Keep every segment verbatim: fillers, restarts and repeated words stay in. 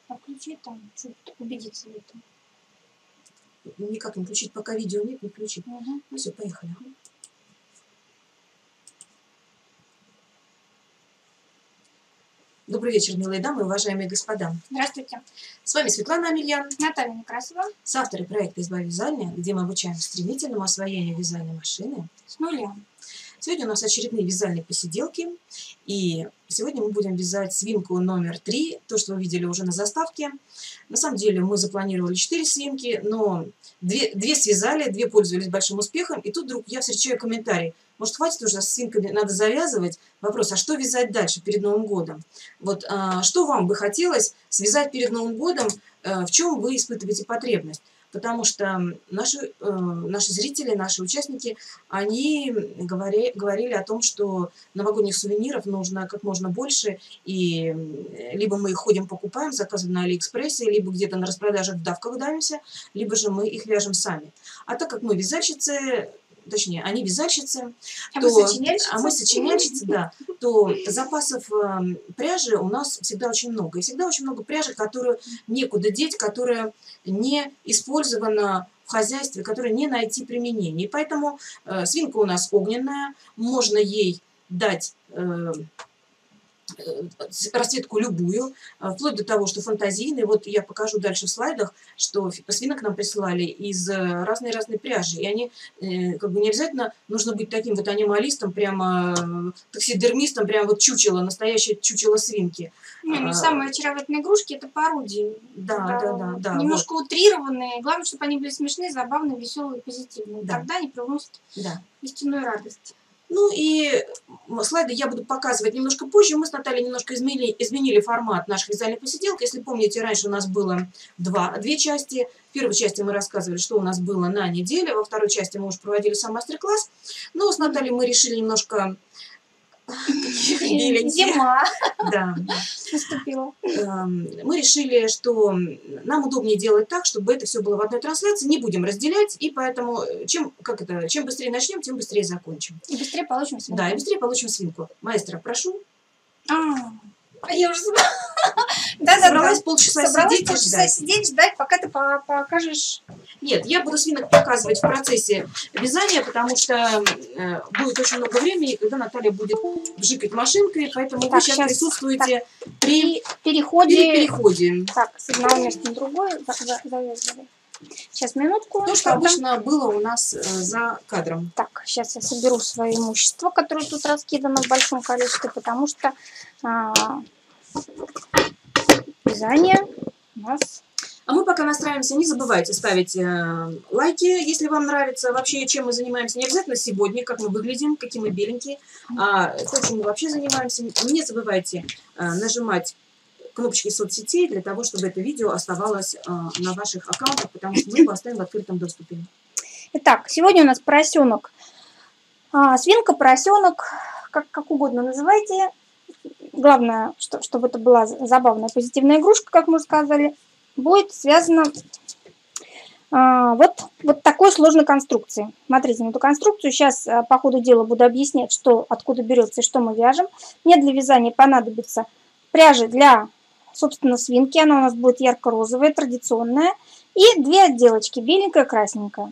А включить там, убедиться в этом. Никак не включить, пока видео нет, не включить. Угу. Ну все, поехали. Добрый вечер, милые дамы, уважаемые господа. Здравствуйте. С вами Светлана Амельян, Наталья Некрасова, соавторы проекта «Изба вязания», где мы обучаем стремительному освоению вязальной машины с нуля. Сегодня у нас очередные вязальные посиделки, и сегодня мы будем вязать свинку номер три, то, что вы видели уже на заставке. На самом деле мы запланировали четыре свинки, но две, две связали, две пользовались большим успехом, и тут вдруг я встречаю комментарий: может, хватит уже с свинками, надо завязывать. Вопрос, а что вязать дальше, перед Новым годом? Вот а, что вам бы хотелось связать перед Новым годом, а, в чем вы испытываете потребность? Потому что наши, э, наши зрители, наши участники, они говори, говорили о том, что новогодних сувениров нужно как можно больше, и либо мы их ходим покупаем, заказываем на Алиэкспрессе, либо где-то на распродажах в давках давимся, либо же мы их вяжем сами. А так как мы вязальщицы, точнее, они вязальщицы, а, то, мы сочиняльщицы. а мы сочиняльщицы, да, то запасов э, пряжи у нас всегда очень много. И всегда очень много пряжи, которую некуда деть, которая не использована в хозяйстве, которой не найти применение. И поэтому э, свинка у нас огненная, можно ей дать э, расцветку любую, вплоть до того, что фантазийные. Вот я покажу дальше в слайдах, что свинок нам присылали из разной-разной пряжи. И они, как бы не обязательно нужно быть таким вот анималистом, прямо таксидермистом, прямо вот чучело, настоящее чучело свинки. Не, ну, самые очаровательные игрушки — это пародии. Да, да, да, да, да. Немножко вот. утрированные. Главное, чтобы они были смешные, забавные, веселые, позитивные. Да. Тогда они приносят да. истинную радость. Ну и слайды я буду показывать немножко позже. Мы с Натальей немножко изменили, изменили формат наших вязальных посиделок. Если помните, раньше у нас было два, две части. В первой части мы рассказывали, что у нас было на неделе. Во второй части мы уже проводили сам мастер-класс. Но с Натальей мы решили немножко... Зима да. наступила. Мы решили, что нам удобнее делать так, чтобы это все было в одной трансляции, не будем разделять, и поэтому чем, как это, чем быстрее начнем, тем быстрее закончим. И быстрее получим свинку. Да, и быстрее получим свинку. Маэстро, прошу. А, я уже собралась. Да, да, собралась полчаса собралась сидеть полчаса и ждать. сидеть, ждать, пока ты покажешь. Нет, я буду свинок показывать в процессе вязания, потому что э, будет очень много времени, когда Наталья будет бжикать машинкой, поэтому так, вы сейчас, сейчас присутствуете так, при переходе. При переходе. Так, с одного места на другое завязывали. Сейчас, минутку. То, что обычно было у нас э, за кадром. Так, сейчас я соберу свое имущество, которое тут раскидано в большом количестве, потому что а, вязание у нас... А мы пока настраиваемся, не забывайте ставить э, лайки, если вам нравится вообще, чем мы занимаемся. Не обязательно сегодня, как мы выглядим, какие мы беленькие, а то, чем мы вообще занимаемся. Не забывайте э, нажимать кнопочки соцсетей для того, чтобы это видео оставалось э, на ваших аккаунтах, потому что мы его оставим в открытом доступе. Итак, сегодня у нас поросенок, а, свинка, поросенок, как, как угодно называйте. Главное, что, чтобы это была забавная, позитивная игрушка, как мы сказали, будет связана а, вот, вот такой сложной конструкцией. Смотрите на эту конструкцию. Сейчас а, по ходу дела буду объяснять, что, откуда берется и что мы вяжем. Мне для вязания понадобится пряжа для, собственно, свинки. Она у нас будет ярко-розовая, традиционная. И две отделочки, беленькая и красненькая.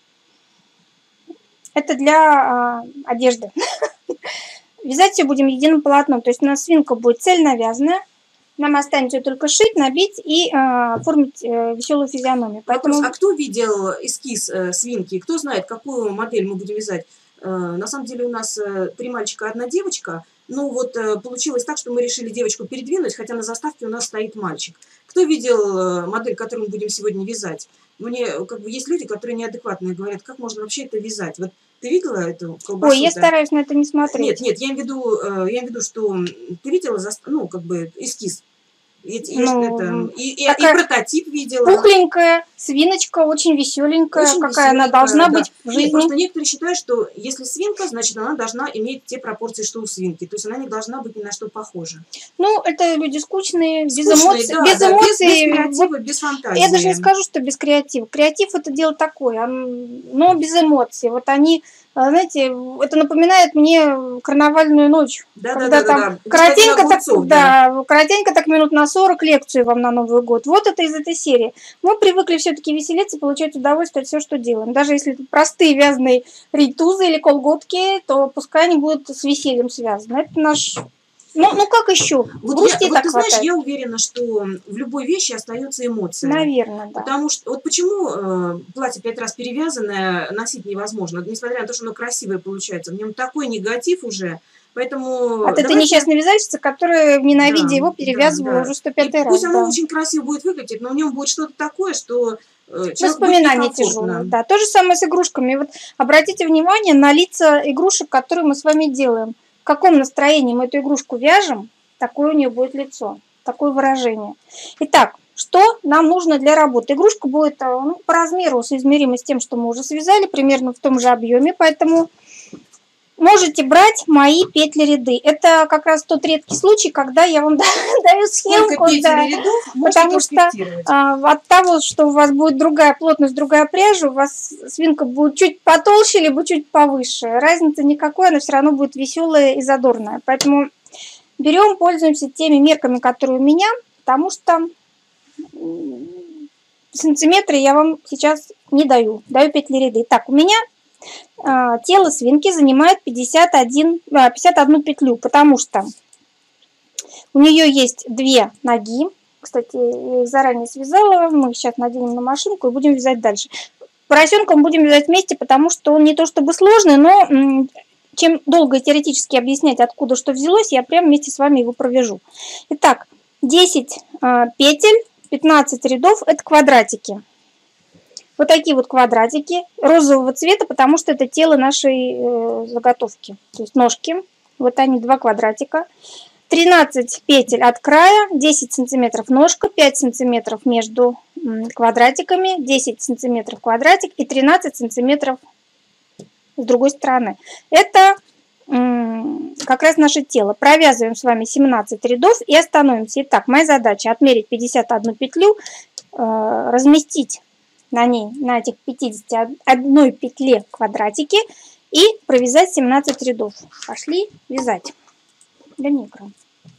Это для а, одежды. Вязать все будем единым полотном. То есть у нас свинка будет цельновязанная. Нам останется только шить, набить и э, оформить э, веселую физиономию. Поэтому... Вопрос, а кто видел эскиз э, свинки? Кто знает, какую модель мы будем вязать? Э, на самом деле у нас э, три мальчика, одна девочка. Ну вот э, получилось так, что мы решили девочку передвинуть, хотя на заставке у нас стоит мальчик. Кто видел э, модель, которую мы будем сегодня вязать? Мне, как бы, есть люди, которые неадекватные, говорят, как можно вообще это вязать? Вот ты видела эту колбасу? Ой, я стараюсь на это не смотреть. Нет, нет, я имею в виду, э, я имею в виду, что ты видела, ну, как бы, эскиз? И, Ну, это, и, и, и прототип видела. Пухленькая свиночка, очень веселенькая, очень какая веселенькая, она должна да. быть в жизни. Нет, просто некоторые считают, что если свинка, значит она должна иметь те пропорции, что у свинки. То есть она не должна быть ни на что похожа. Ну, это люди скучные, скучные без эмоций. Да, без, да, эмоций без, без креатива, без фантазии. Я даже не скажу, что без креатива. Креатив — это дело такое, но без эмоций. Вот они знаете, это напоминает мне карнавальную ночь. Да, когда да, да, там да, да. коротенько, Огурцов, так, да, коротенько так минут на сорок лекцию вам на Новый год. Вот это из этой серии. Мы привыкли все-таки веселиться, получать удовольствие от всего, что делаем. Даже если это простые вязаные рейтузы или колготки, то пускай они будут с весельем связаны. Это наш... Ну, ну как еще? Вот, Грусти я, и вот так ты знаешь, хватает. я уверена, что в любой вещи остается эмоция. Наверное, да. Потому что вот почему э, платье пять раз перевязанное носить невозможно, несмотря на то, что оно красивое получается, в нем такой негатив уже, поэтому... А ты давайте... несчастная вязальщица, которая, ненавидя да, его, перевязывала да, уже сто да. пятый раз. Пусть оно да. очень красиво будет выглядеть, но в нем будет что-то такое, что э, воспоминания тяжелые. Да. То же самое с игрушками. Вот обратите внимание на лица игрушек, которые мы с вами делаем. В каком настроении мы эту игрушку вяжем, такое у нее будет лицо, такое выражение. Итак, что нам нужно для работы? Игрушка будет ну, по размеру соизмерима с тем, что мы уже связали, примерно в том же объеме, поэтому можете брать мои петли-ряды. Это как раз тот редкий случай, когда я вам даю схемку. Да, рядов потому что а, от того, что у вас будет другая плотность, другая пряжа, у вас свинка будет чуть потолще, либо чуть повыше. Разницы никакой, она все равно будет веселая и задорная. Поэтому берем, пользуемся теми мерками, которые у меня, потому что сантиметры я вам сейчас не даю. Даю петли-ряды. Так, у меня тело свинки занимает пятьдесят один, пятьдесят одну петлю, потому что у нее есть две ноги. Кстати, я их заранее связала. Мы сейчас наденем на машинку и будем вязать дальше. Поросенка мы будем вязать вместе, потому что он не то чтобы сложный, но чем долго теоретически объяснять, откуда что взялось, я прямо вместе с вами его провяжу. Итак, десять петель, пятнадцать рядов – это квадратики. Вот такие вот квадратики розового цвета, потому что это тело нашей э, заготовки. То есть ножки. Вот они, два квадратика. тринадцать петель от края, десять сантиметров ножка, пять сантиметров между квадратиками, десять сантиметров квадратик и тринадцать сантиметров с другой стороны. Это как раз наше тело. Провязываем с вами семнадцать рядов и остановимся. Итак, моя задача отмерить пятьдесят одну петлю, э, разместить на ней, на этих пятидесяти одной петле квадратики и провязать семнадцать рядов. Пошли вязать. Да не экран.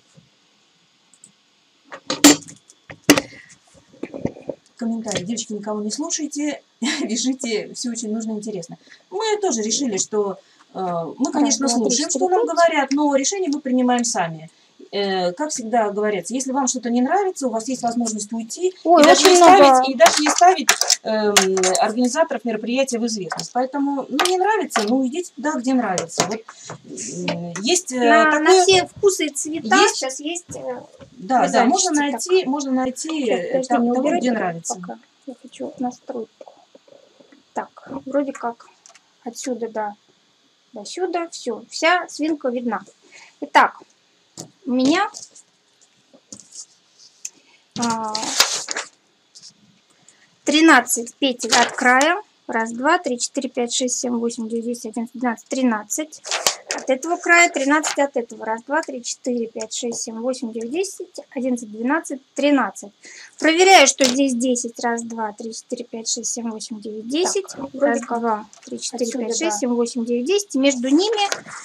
Комментарии. Девочки, никого не слушайте, вяжите, все очень нужно и интересно. Мы тоже решили, что э, мы, конечно, слушаем, что нам говорят, но решение мы принимаем сами. Э, как всегда говорится, если вам что-то не нравится, у вас есть возможность уйти. Ой, и, даже не много... ставить, и даже не ставить э, организаторов мероприятия в известность. Поэтому, ну, не нравится, ну, идите туда, где нравится. Вот, э, есть на, такое... на все вкусы и цвета есть... сейчас есть... Э, да, да, можно найти, можно найти сейчас, там, не того, убирайте, где нравится. Пока. Я хочу настроить. Так, вроде как отсюда до, до сюда. Все, вся свинка видна. Итак, у меня тринадцать петель от края. Раз, два, три, четыре, пять, шесть, семь, восемь, девять, десять, одиннадцать, двенадцать, тринадцать. От этого края тринадцать от этого. Раз, два, три, четыре, пять, шесть, семь, восемь, девять, десять, одиннадцать, двенадцать, тринадцать. Проверяю, что здесь десять. Раз, два, три, четыре, пять, шесть, семь, восемь, девять, десять. Так, раз, два, три, четыре, пять, шесть, семь, восемь, девять, десять. Между ними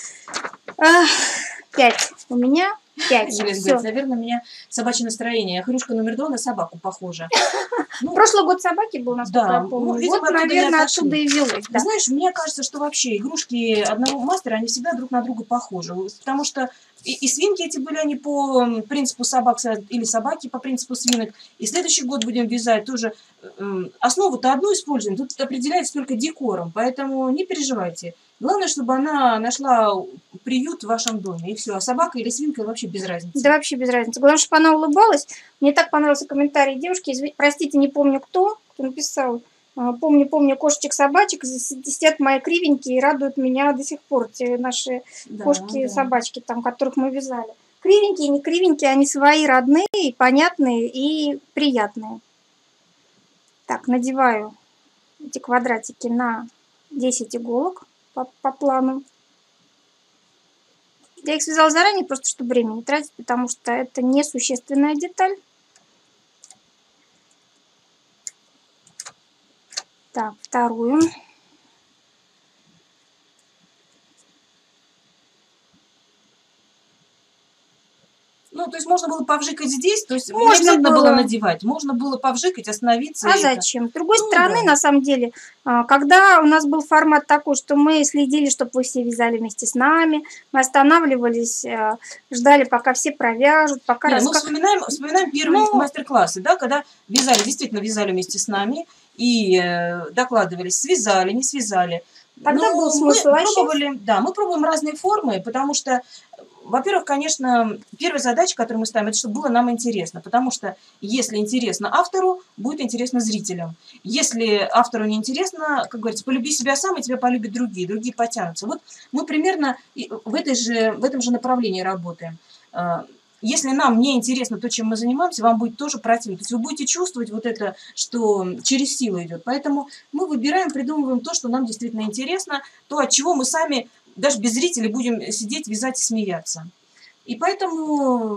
пять. У меня пять. Наверное, у меня собачье настроение. Хрюшка номер два на собаку похожа. Ну, прошлый год собаки был, насколько да, я помню. Ну, видимо, вот, наверное, оттуда и взялось. Да. Знаешь, мне кажется, что вообще игрушки одного мастера, они всегда друг на друга похожи. Потому что и, и свинки эти были, они по принципу собак, или собаки по принципу свинок. И следующий год будем вязать тоже. Э, основу-то одну используем, тут определяется только декором. Поэтому не переживайте. Главное, чтобы она нашла приют в вашем доме. И все. А собака или свинка вообще без разницы. Да вообще без разницы. Главное, чтобы она улыбалась. Мне так понравился комментарий девушки. Простите, не помню кто, кто написал. Помню, помню кошечек, собачек. Сидят мои кривенькие и радуют меня до сих пор. Те наши да, кошки, да. собачки, там, которых мы вязали. Кривенькие, не кривенькие, они свои родные, понятные и приятные. Так, надеваю эти квадратики на десять иголок. По, по плану. Я их связала заранее, просто чтобы время не тратить, потому что это несущественная деталь. Так, вторую. можно было повжикать здесь, то есть не Можно обязательно было было. надевать, можно было повжикать, остановиться. А и это. зачем? С другой Ну стороны, да. на самом деле, а, когда у нас был формат такой, что мы следили, чтобы вы все вязали вместе с нами, мы останавливались, а, ждали, пока все провяжут, пока Не, мы раска... вспоминаем, вспоминаем первые Ну, мастер-классы, да, когда вязали, действительно вязали вместе с нами и э, докладывались, связали, не связали. тогда был Но мы смысл. А сейчас пробовали, да, мы пробуем разные формы, потому что, во-первых, конечно, первая задача, которую мы ставим, это чтобы было нам интересно, потому что если интересно автору, будет интересно зрителям. Если автору не интересно, как говорится, полюби себя сам, и тебя полюбят другие, другие потянутся. Вот мы примерно и в, этой же, в этом же направлении работаем. А, Если нам не интересно то, чем мы занимаемся, вам будет тоже противно. То есть вы будете чувствовать вот это, что через силу идет. Поэтому мы выбираем, придумываем то, что нам действительно интересно, то, от чего мы сами, даже без зрителей, будем сидеть, вязать и смеяться. И поэтому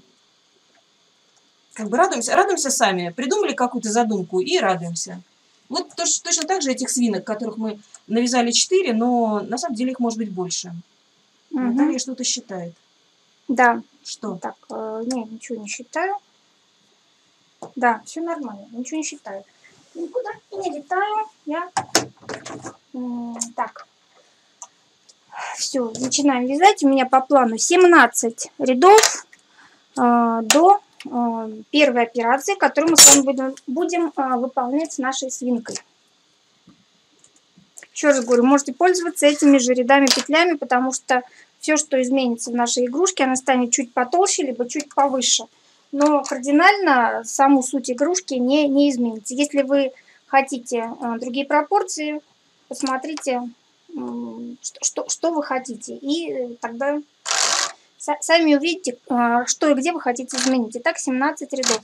как бы радуемся, радуемся сами. Придумали какую-то задумку и радуемся. Вот точ, точно так же этих свинок, которых мы навязали четыре, но на самом деле их может быть больше. угу. Наталья что-то считает. Да. Что? Так, э, не, ничего не считаю. Да, все нормально, ничего не считаю. Никуда не летаю. Я... М, Так. Все, начинаем вязать. У меня по плану семнадцать рядов э, до э, первой операции, которую мы с вами будем, будем э, выполнять с нашей свинкой. Еще раз говорю, можете пользоваться этими же рядами петлями, потому что все, что изменится в нашей игрушке, она станет чуть потолще, либо чуть повыше. Но кардинально саму суть игрушки не, не изменится. Если вы хотите э, другие пропорции, посмотрите, э, что, что, что вы хотите. И э, тогда са, сами увидите, э, что и где вы хотите изменить. Итак, семнадцать рядов.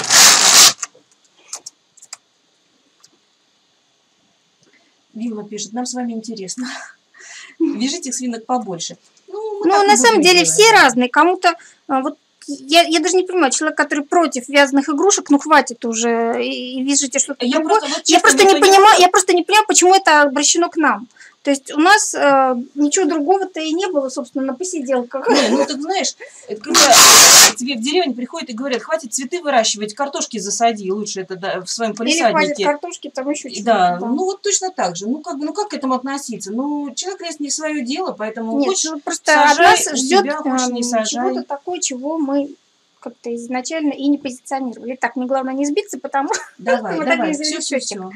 Вилла пишет, нам с вами интересно. Вяжите свинок побольше. Ну, Ну, на самом деле делать. Все разные. Кому-то, вот я, я даже не понимаю, человек, который против вязаных игрушек, ну хватит уже, и, и вяжите что-то я другое. Просто, вот, я, просто не понимаю, я просто не понимаю, почему это обращено к нам. То есть у нас э, ничего другого-то и не было, собственно, на посиделках. Не, ну так знаешь, это когда тебе в деревню приходят и говорят, хватит цветы выращивать, картошки засади, лучше это да, в своем палисаднике. Или хватит картошки, там еще чего-то. Да, да, ну вот точно так же. Ну как, ну как к этому относиться? Ну человек лезет не в свое дело, поэтому Нет, хочешь, ну, просто сажай, от нас ждет себя, хочешь, не сажай. чего-то такое, чего мы как-то изначально и не позиционировали. Так, мне главное не сбиться, потому что давай, мы давай, так не все, все, все.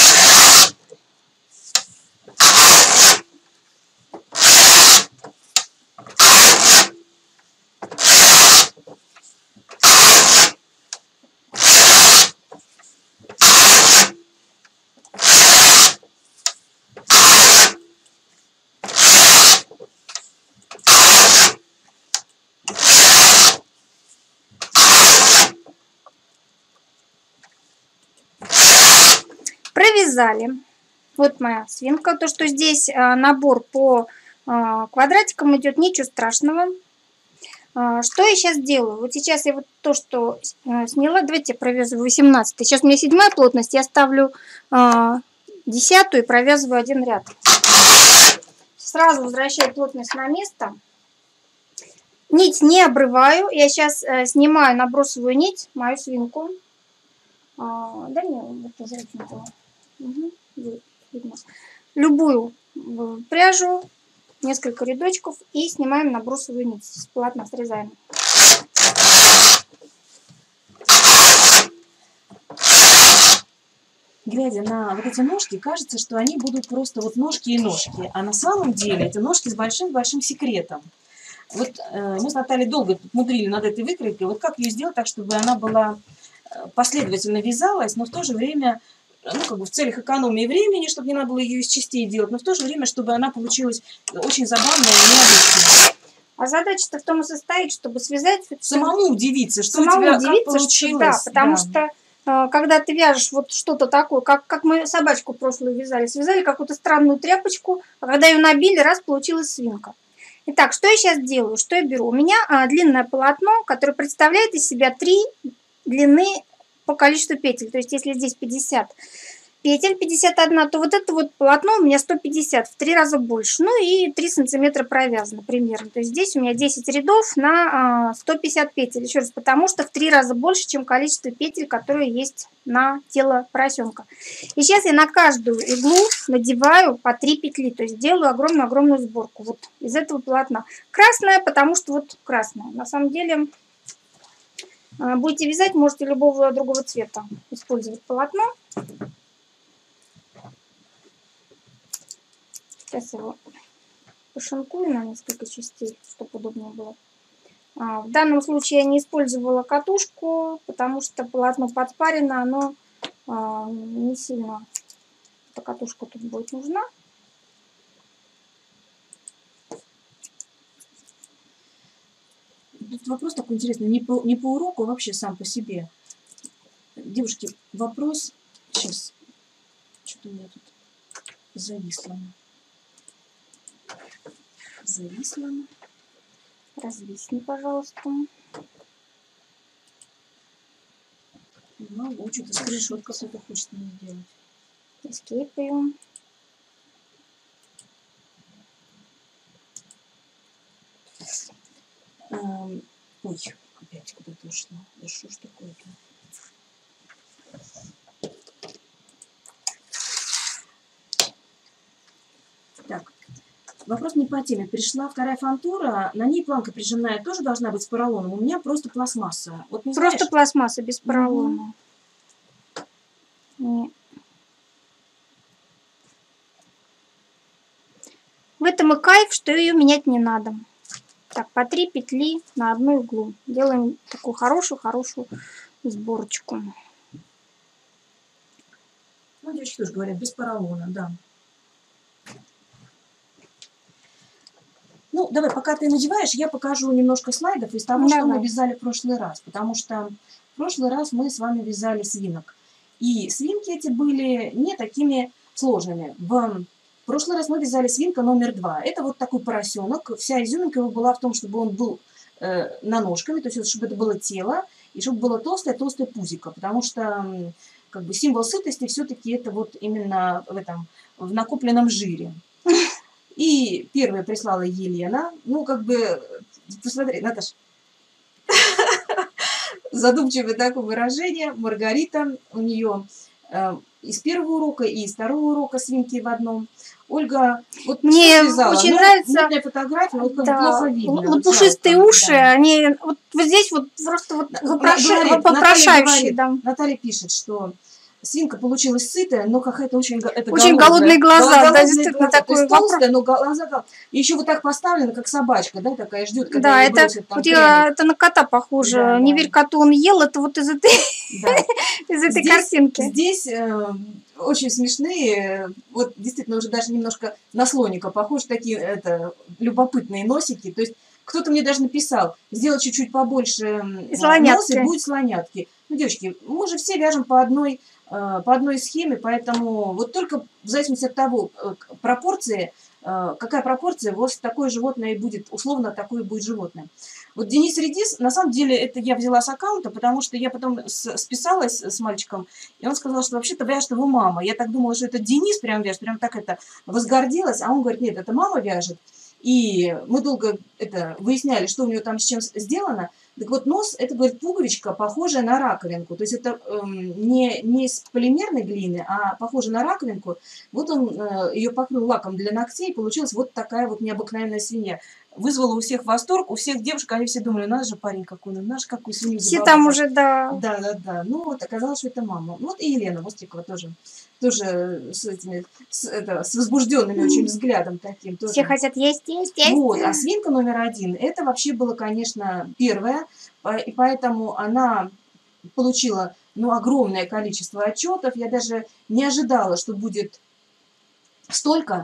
Провязали. Вот моя свинка. То, что здесь а, набор по а, квадратикам идет, ничего страшного. А, что я сейчас делаю? Вот сейчас я вот то, что а, сняла, давайте я провязываю восемнадцать. Сейчас у меня седьмая плотность, я ставлю а, десятую и провязываю один ряд. Сразу возвращаю плотность на место. Нить не обрываю. Я сейчас а, снимаю, набросываю нить, мою свинку. А, да не, это зрительно. Угу, видно. Любую пряжу, несколько рядочков и снимаем набросовую нить. Плотно срезаем. Глядя на вот эти ножки, кажется, что они будут просто вот ножки и ножки. А на самом деле это ножки с большим-большим секретом. Вот э, мы с Натальей долго мудрили над этой выкройкой. Вот как ее сделать так, чтобы она была последовательно вязалась, но в то же время, ну, как бы в целях экономии времени, чтобы не надо было ее из частей делать, но в то же время, чтобы она получилась очень забавная и необычная. А задача-то в том и состоит, чтобы связать... Самому удивиться, что самому у тебя удивиться, как получилось. Что, да, потому да. что когда ты вяжешь вот что-то такое, как, как мы собачку прошлую вязали, связали какую-то странную тряпочку, а когда ее набили, раз, получилась свинка. Итак, что я сейчас делаю? Что я беру? У меня а, длинное полотно, которое представляет из себя три длины по количеству петель. То есть, если здесь пятьдесят петель пятьдесят один, то вот это вот полотно у меня сто пятьдесят, в три раза больше. Ну и три сантиметра провязано примерно. То есть здесь у меня десять рядов на сто пятьдесят петель. Еще раз, потому что в три раза больше, чем количество петель, которые есть на тело поросенка. И сейчас я на каждую иглу надеваю по три петли. То есть делаю огромную-огромную сборку вот из этого полотна. Красное, потому что вот красное. На самом деле будете вязать, можете любого другого цвета использовать полотно. Сейчас его пошинкую на несколько частей, чтобы удобнее было. А, в данном случае я не использовала катушку, потому что полотно подпарено, оно а, не сильно... Эта катушка тут будет нужна. Тут вопрос такой интересный, не по, не по уроку, а вообще сам по себе. Девушки, вопрос... Сейчас. Что-то у меня тут зависло. Зависло. Развисни, пожалуйста. Ну, что-то скриншот какой-то хочет мне сделать. Эскейпаю. Эм, ой, опять куда-то ушло. Да что ж такое-то? Так, вопрос не по теме. Пришла вторая фантура, на ней планка прижимная тоже должна быть с поролоном. У меня просто пластмасса. Вот не Просто знаешь? пластмасса, без поролона. Угу. В этом и кайф, что ее менять не надо. Так, по три петли на одну иглу. Делаем такую хорошую-хорошую сборочку. Ну, девочки тоже говорят, без поролона, да. Ну, давай, пока ты надеваешь, я покажу немножко слайдов из того, давай. Что мы вязали в прошлый раз. Потому что в прошлый раз мы с вами вязали свинок. И свинки эти были не такими сложными. В прошлый раз мы вязали свинка номер два. Это вот такой поросенок. Вся изюминка его была в том, чтобы он был э, на ножками, то есть чтобы это было тело, и чтобы было толстое-толстое пузико. Потому что как бы символ сытости все-таки это вот именно в этом, в накопленном жире. И первая прислала Елена. Ну, как бы, посмотри, Наташа. Задумчивое такое выражение. Маргарита, у нее э, из первого урока и из второго урока свинки в одном. Ольга, вот мне очень ну, нравится фотография, вот как да, плохо видно. лопушистые вот, уши, да. Они вот, вот здесь вот просто вот вопрошающие. Да. Наталья пишет, что свинка получилась сытая, но какая-то очень, это очень голодные глаза, голодные да, действительно глаза. Такой вопрос. Толстая, но глаза еще вот так поставлена, как собачка, да, такая ждет, когда да, ее это, бросят, вот я, это на кота похоже. Да, не да. верь коту, он ел, это вот из этой, да. из этой здесь, картинки. Здесь э, очень смешные, вот действительно уже даже немножко на слоника похожи, такие это, любопытные носики, то есть кто-то мне даже написал, сделать чуть-чуть побольше нос, и будет слонятки. Ну, девочки, мы же все вяжем по одной, э, по одной схеме, поэтому вот только в зависимости от того, э, пропорции, э, какая пропорция, вот такое животное и будет, условно такое будет животное. Вот Денис Редис, на самом деле, это я взяла с аккаунта, потому что я потом с, списалась с мальчиком, и он сказал, что вообще-то вяжет его мама. Я так думала, что это Денис прям вяжет, прям так это возгордилась, а он говорит, нет, это мама вяжет. И мы долго это выясняли, что у него там с чем сделано. Так вот, нос, это, говорит, пуговичка, похожая на раковинку. То есть это эм, не, не из полимерной глины, а похожа на раковинку. Вот он э, ее покрыл лаком для ногтей, и получилась вот такая вот необыкновенная свинья. Вызвала у всех восторг, у всех девушек, они все думали, наш же парень какой, ну наш какой свинью. Все там уже, да. Да, да, да. Ну вот оказалось, что это мама. Вот и Елена Востикова тоже. Тоже с этими, с, это, с возбужденными очень взглядом таким. Тоже. Все хотят есть, есть, есть. Вот, а свинка номер один, это вообще было, конечно, первое, и поэтому она получила, ну, огромное количество отчетов. Я даже не ожидала, что будет столько,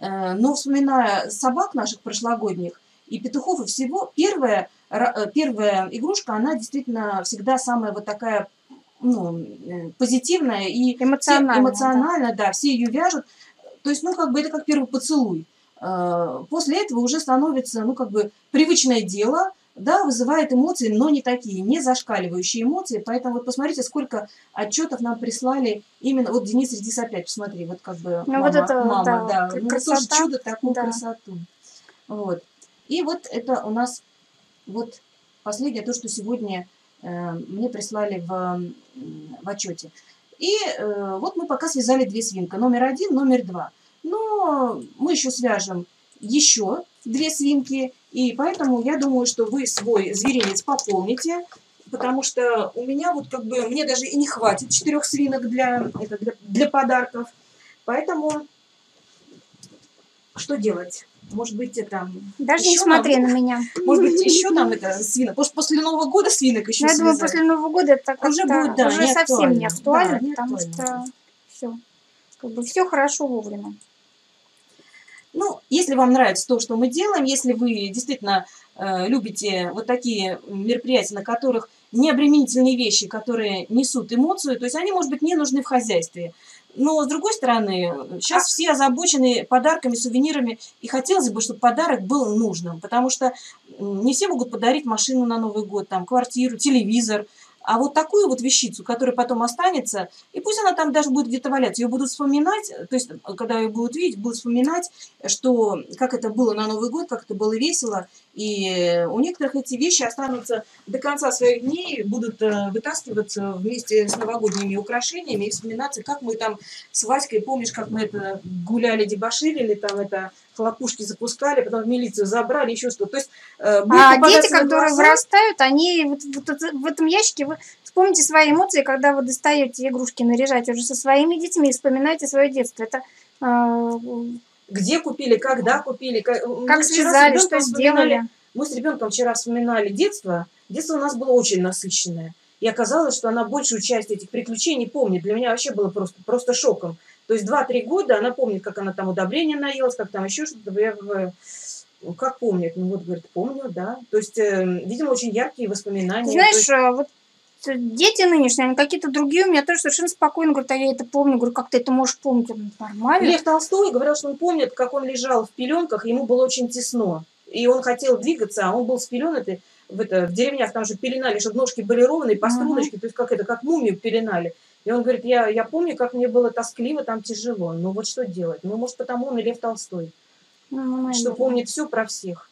но вспоминая собак наших прошлогодних и петухов и всего, первая, первая игрушка, она действительно всегда самая вот такая, ну, позитивная и эмоциональная, эмоционально, да. да, все ее вяжут. То есть, ну, как бы это как первый поцелуй. После этого уже становится, ну, как бы привычное дело, да, вызывает эмоции, но не такие, не зашкаливающие эмоции. Поэтому вот посмотрите, сколько отчетов нам прислали именно... Вот Денис Редис опять, посмотри, вот как бы Ну, мама, вот это, мама, да, да, кр- ну вот тоже красота, чудо, такую да. красоту. Вот. И вот это у нас вот последнее, то, что сегодня э, мне прислали в, м, в отчете. И э, вот мы пока связали две свинки, номер один, номер два. Но мы еще свяжем еще две свинки, и поэтому я думаю, что вы свой зверинец пополните, потому что у меня вот как бы, мне даже и не хватит четырех свинок для, это, для, для подарков. Поэтому что делать? Может быть, это Даже не еще нам, смотри на меня. может быть, еще там это свинок. Может, после Нового года свинок еще Но я думаю, связать. после Нового года это Уже как-то будет, да, уже не совсем не актуально. актуально, Да, не потому актуально. что все, как бы все хорошо вовремя. Ну, если вам нравится то, что мы делаем, если вы действительно э, любите вот такие мероприятия, на которых необременительные вещи, которые несут эмоцию, то есть они, может быть, не нужны в хозяйстве. Но, с другой стороны, сейчас все озабочены подарками, сувенирами, и хотелось бы, чтобы подарок был нужным, потому что не все могут подарить машину на Новый год, там, квартиру, телевизор. А вот такую вот вещицу, которая потом останется, и пусть она там даже будет где-то валяться, ее будут вспоминать, то есть, когда ее будут видеть, будут вспоминать, что, как это было на Новый год, как это было весело, и у некоторых эти вещи останутся до конца своих дней, будут вытаскиваться вместе с новогодними украшениями и вспоминаться, как мы там с Васькой, помнишь, как мы это гуляли, дебоширили, там это хлопушки запускали, потом в милицию забрали, еще что-то. То есть, э, а дети, которые вырастают, они вот, вот, в этом ящике, вы вспомните свои эмоции, когда вы достаете игрушки, наряжаете уже со своими детьми и вспоминаете свое детство. Это э, где купили, когда купили, как, как связали, что сделали. Мы с ребенком вчера вспоминали детство. Детство у нас было очень насыщенное. И оказалось, что она большую часть этих приключений помнит. Для меня вообще было просто, просто шоком. То есть два-три года она помнит, как она там удобрения наелась, как там еще что-то. Я говорю, как помнит? Ну вот, говорит, помню, да. То есть, э, видимо, очень яркие воспоминания. Ты знаешь, есть... вот дети нынешние, они какие-то другие, у меня тоже совершенно спокойно говорят, а я это помню. Говорю, как ты это можешь помнить? Нормально. Лев Толстой говорил, что он помнит, как он лежал в пеленках, ему было очень тесно. И он хотел двигаться, а он был спеленатый. В, это, в деревнях там же пеленали, чтобы ножки были ровные, по струночке, uh-huh. то есть как это, как мумию пеленали. И он говорит, я, я помню, как мне было тоскливо, там тяжело. Ну вот что делать? Ну, может, потому он и Лев Толстой. Ну, что помнит все про всех.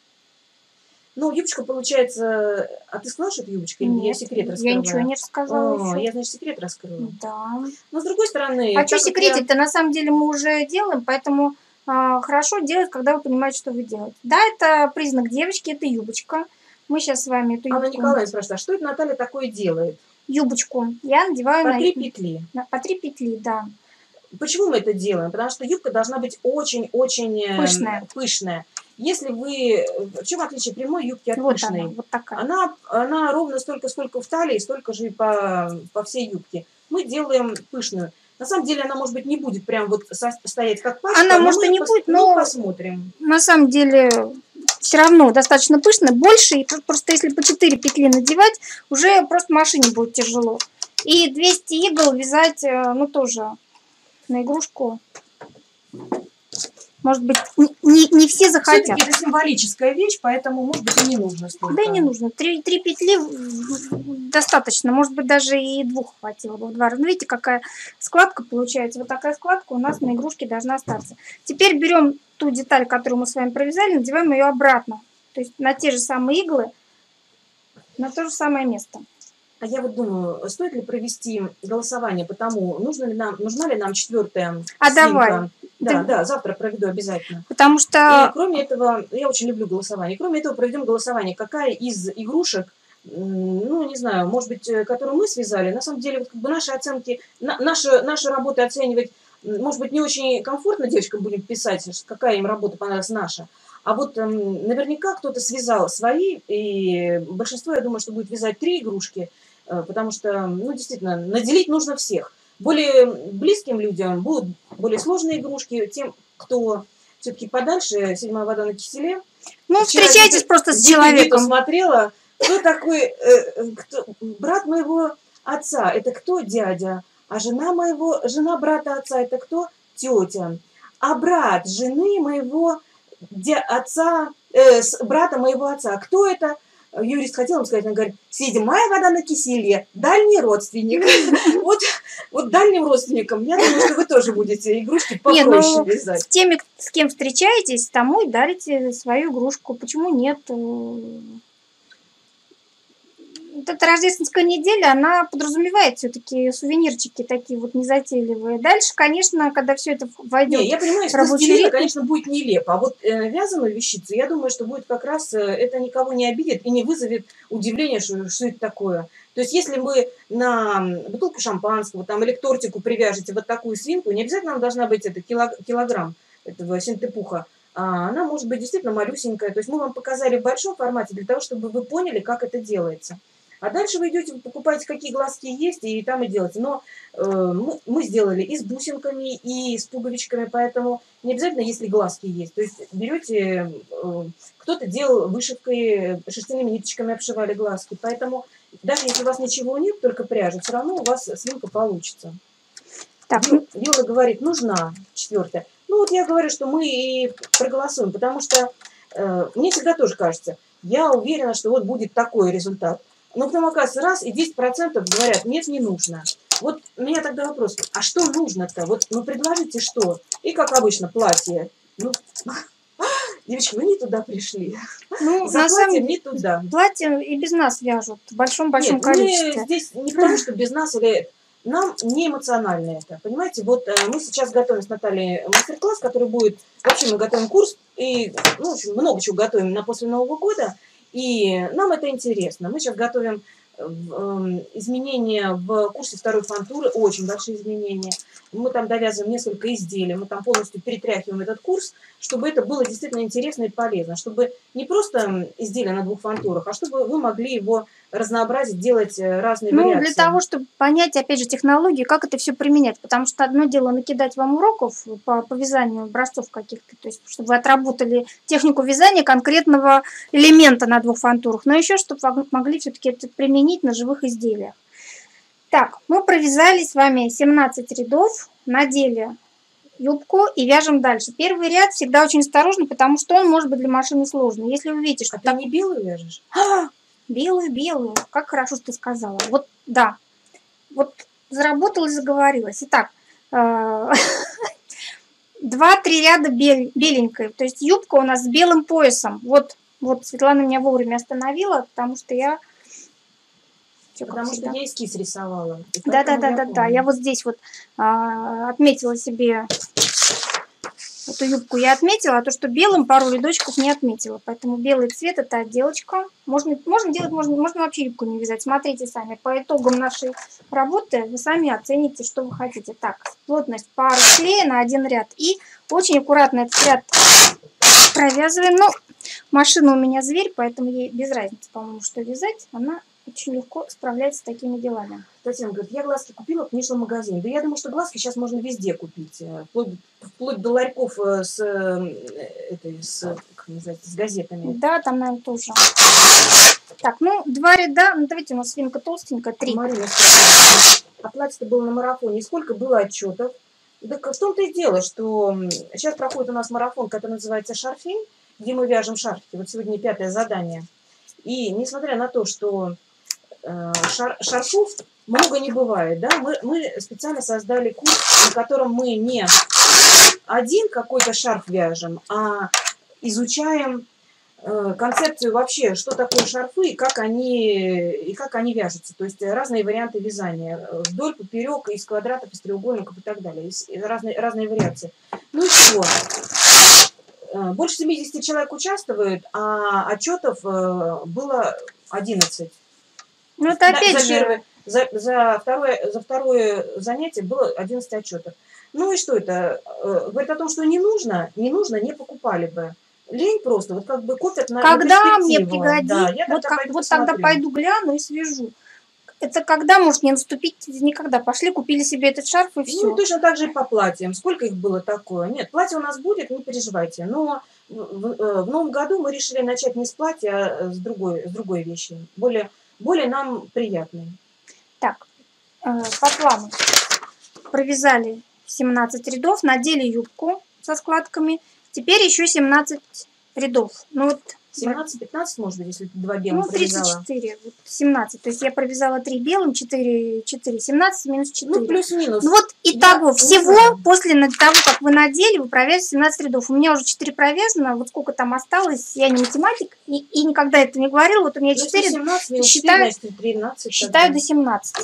Ну, юбочка, получается... А ты сказала, что это юбочка? Или я секрет раскрываю? Я ничего не рассказала. О, я, значит, секрет раскрыла. Да. Но с другой стороны... А что секретить-то? Я... На самом деле мы уже делаем, поэтому а, хорошо делать, когда вы понимаете, что вы делаете. Да, это признак девочки, это юбочка. Мы сейчас с вами эту юбку... Анна Николаевна спрашивает, а что это Наталья такое делает? Юбочку. Я надеваю по на... три петли. На... По три петли, да. Почему мы это делаем? Потому что юбка должна быть очень-очень пышная. пышная. Если вы... В чем отличие прямой юбки от вот пышной? Она, вот такая. Она, она ровно столько, сколько в талии, столько же и по, по всей юбке. Мы делаем пышную. На самом деле она, может быть, не будет прям вот стоять как пачка. Она, может, и не пос... будет, но... но посмотрим. На самом деле все равно достаточно пышно. Больше, и просто если по четыре петли надевать, уже просто машине будет тяжело. И двести игл вязать, ну, тоже на игрушку. Может быть, не, не все захотят. Все-таки это символическая вещь, поэтому, может быть, и не нужно столько. Да и не нужно. Три, три петли достаточно. Может быть, даже и двух хватило бы в два раза. Видите, какая складка получается. Вот такая складка у нас на игрушке должна остаться. Теперь берем ту деталь, которую мы с вами провязали, надеваем ее обратно. То есть на те же самые иглы, на то же самое место. А я вот думаю, стоит ли провести голосование по тому, нужно ли нам, нужна ли нам четвертая А свинка? давай. Да, да, да, завтра проведу обязательно. Потому что... И кроме этого, я очень люблю голосование. И кроме этого проведем голосование, какая из игрушек, ну, не знаю, может быть, которую мы связали, на самом деле, вот, как бы наши оценки, на, наши, наши работы оценивать, может быть, не очень комфортно девочкам будем писать, какая им работа понравилась наша. А вот эм, наверняка кто-то связал свои, и большинство, я думаю, что будет вязать три игрушки, э, потому что, ну, действительно, наделить нужно всех. Более близким людям будут более сложные игрушки, тем, кто все-таки подальше, седьмая вода на киселе. Ну, вчера встречайтесь просто с человеком. Я смотрела, кто такой, э, кто, брат моего отца, это кто дядя? А жена моего, жена брата отца, это кто? Тетя. А брат жены моего... отца, э, с брата моего отца. Кто это? юрист хотел им сказать, он говорит, седьмая вода на киселье, дальний родственник. Вот, вот дальним родственникам, я думаю, что вы тоже будете игрушки попроще вязать. С теми, с кем встречаетесь, тому и дарите свою игрушку. Почему нет? Эта рождественская неделя, она подразумевает все-таки сувенирчики такие вот незатейливые. Дальше, конечно, когда все это войдет. Не, я понимаю, что стилина, конечно, будет нелепо. А вот э, вязаную вещицу, я думаю, что будет как раз, э, это никого не обидит и не вызовет удивления, что, что это такое. То есть, если вы на бутылку шампанского там, или к тортику привяжете вот такую свинку, не обязательно она должна быть это, килог, килограмм этого синтепуха. А она может быть действительно малюсенькая. То есть, мы вам показали в большом формате для того, чтобы вы поняли, как это делается. А дальше вы идете, вы покупаете, какие глазки есть, и там и делаете. Но э, мы, мы сделали и с бусинками, и с пуговичками, поэтому не обязательно, если глазки есть. То есть берете, э, кто-то делал вышивкой, шерстяными ниточками обшивали глазки. Поэтому даже если у вас ничего нет, только пряжа, все равно у вас свинка получится. Так. Юла говорит, нужна четвертая. Ну вот я говорю, что мы и проголосуем, потому что э, мне всегда тоже кажется, я уверена, что вот будет такой результат. Но потом, оказывается, раз, и десять процентов говорят, нет, не нужно. Вот у меня тогда вопрос, а что нужно-то? Вот, ну, предложите что? И, как обычно, платье. Ну, девочки, вы не туда пришли. Ну, за платьем не туда. Платье и без нас вяжут в большом-большом количестве. Мы здесь не потому, что без нас, или нам не эмоционально это. Понимаете, вот мы сейчас готовим с Натальей мастер-класс, который будет... Вообще мы готовим курс, и, ну, в общем, много чего готовим на после Нового года. И нам это интересно. Мы сейчас готовим изменения в курсе второй фантуры, очень большие изменения. Мы там довязываем несколько изделий, мы там полностью перетряхиваем этот курс, чтобы это было действительно интересно и полезно, чтобы не просто изделие на двух фантурах, а чтобы вы могли его разнообразить, делать разные ну, вариации. Для того, чтобы понять, опять же, технологию, как это все применять, потому что одно дело накидать вам уроков по, по вязанию образцов каких-то, то есть чтобы вы отработали технику вязания конкретного элемента на двух фантурах, но еще чтобы вы могли все-таки это применить на живых изделиях. Так, мы провязали с вами семнадцать рядов, надели юбку и вяжем дальше. Первый ряд всегда очень осторожно, потому что он может быть для машины сложный. Если вы видите, что... А так... ты не белую вяжешь? Белую-белую. Как хорошо, что ты сказала. Вот, да. Вот заработалась, заговорилась. Итак, два-три ряда беленькой. То есть юбка у нас с белым поясом. Вот, вот Светлана меня вовремя остановила, потому что я... Потому что я эскиз рисовала. Да-да-да-да-да. Я вот здесь вот а, отметила себе эту юбку. Я отметила, а то, что белым пару рядочков не отметила. Поэтому белый цвет – это отделочка. Можно, можно делать, можно, можно вообще юбку не вязать. Смотрите сами. По итогам нашей работы вы сами оцените, что вы хотите. Так, плотность пары клея на один ряд. И очень аккуратно этот ряд провязываем. Ну, машина у меня зверь, поэтому ей без разницы, по-моему, что вязать. Она... очень легко справляется с такими делами. Татьяна говорит, я глазки купила в книжном магазине. Да я думаю, что глазки сейчас можно везде купить. Вплоть, вплоть до ларьков с, этой, с, как называется, с газетами. Да, там, наверное, тоже. Так, ну, два ряда. Ну, давайте у нас свинка толстенькая, три. Марина спрашивает, а платье-то было на марафоне. И сколько было отчетов? Да в том-то и дело, что сейчас проходит у нас марафон, который называется «Шарфей», где мы вяжем шарфики. Вот сегодня пятое задание. И несмотря на то, что Шар, шарфов много не бывает, да, мы, мы специально создали курс, на котором мы не один какой-то шарф вяжем, а изучаем э, концепцию вообще, что такое шарфы и как они, и как они вяжутся, то есть разные варианты вязания, вдоль, поперек, из квадратов, из треугольников и так далее, из, разные, разные вариации. Ну и что? Больше семидесяти человек участвуют, а отчетов было одиннадцать. Ну, это опять за, же... первое, за, за, второе, за второе занятие было одиннадцать отчетов. Ну и что это? Говорит о том, что не нужно, не нужно, не покупали бы. Лень просто, вот как бы купят на когда мне пригодится, да, я вот, тогда, как, вот тогда пойду гляну и свяжу. Это когда может не наступить никогда. Пошли, купили себе этот шарф и все. Ну, точно так же и по платьям. Сколько их было такое? Нет, платье у нас будет, не переживайте. Но в, в, в новом году мы решили начать не с платья, а с другой, с другой вещи. Более, более нам приятной. Так, э, по плану. Провязали семнадцать рядов, надели юбку со складками. Теперь еще семнадцать рядов. Ну вот семнадцать-пятнадцать, может быть, если два белых ну, провязала. тридцать четыре, вот семнадцать. То есть я провязала три белым, четыре, четыре, семнадцать минус четыре. Ну, плюс-минус. Ну, вот итого, Я всего после того, как вы надели, вы провязываете семнадцать рядов. У меня уже четыре провязано, вот сколько там осталось, я не математик, и, и никогда это не говорила. Вот у меня четыре, семнадцать, считаю, четыре, значит, тринадцать, считаю тогда. до семнадцати.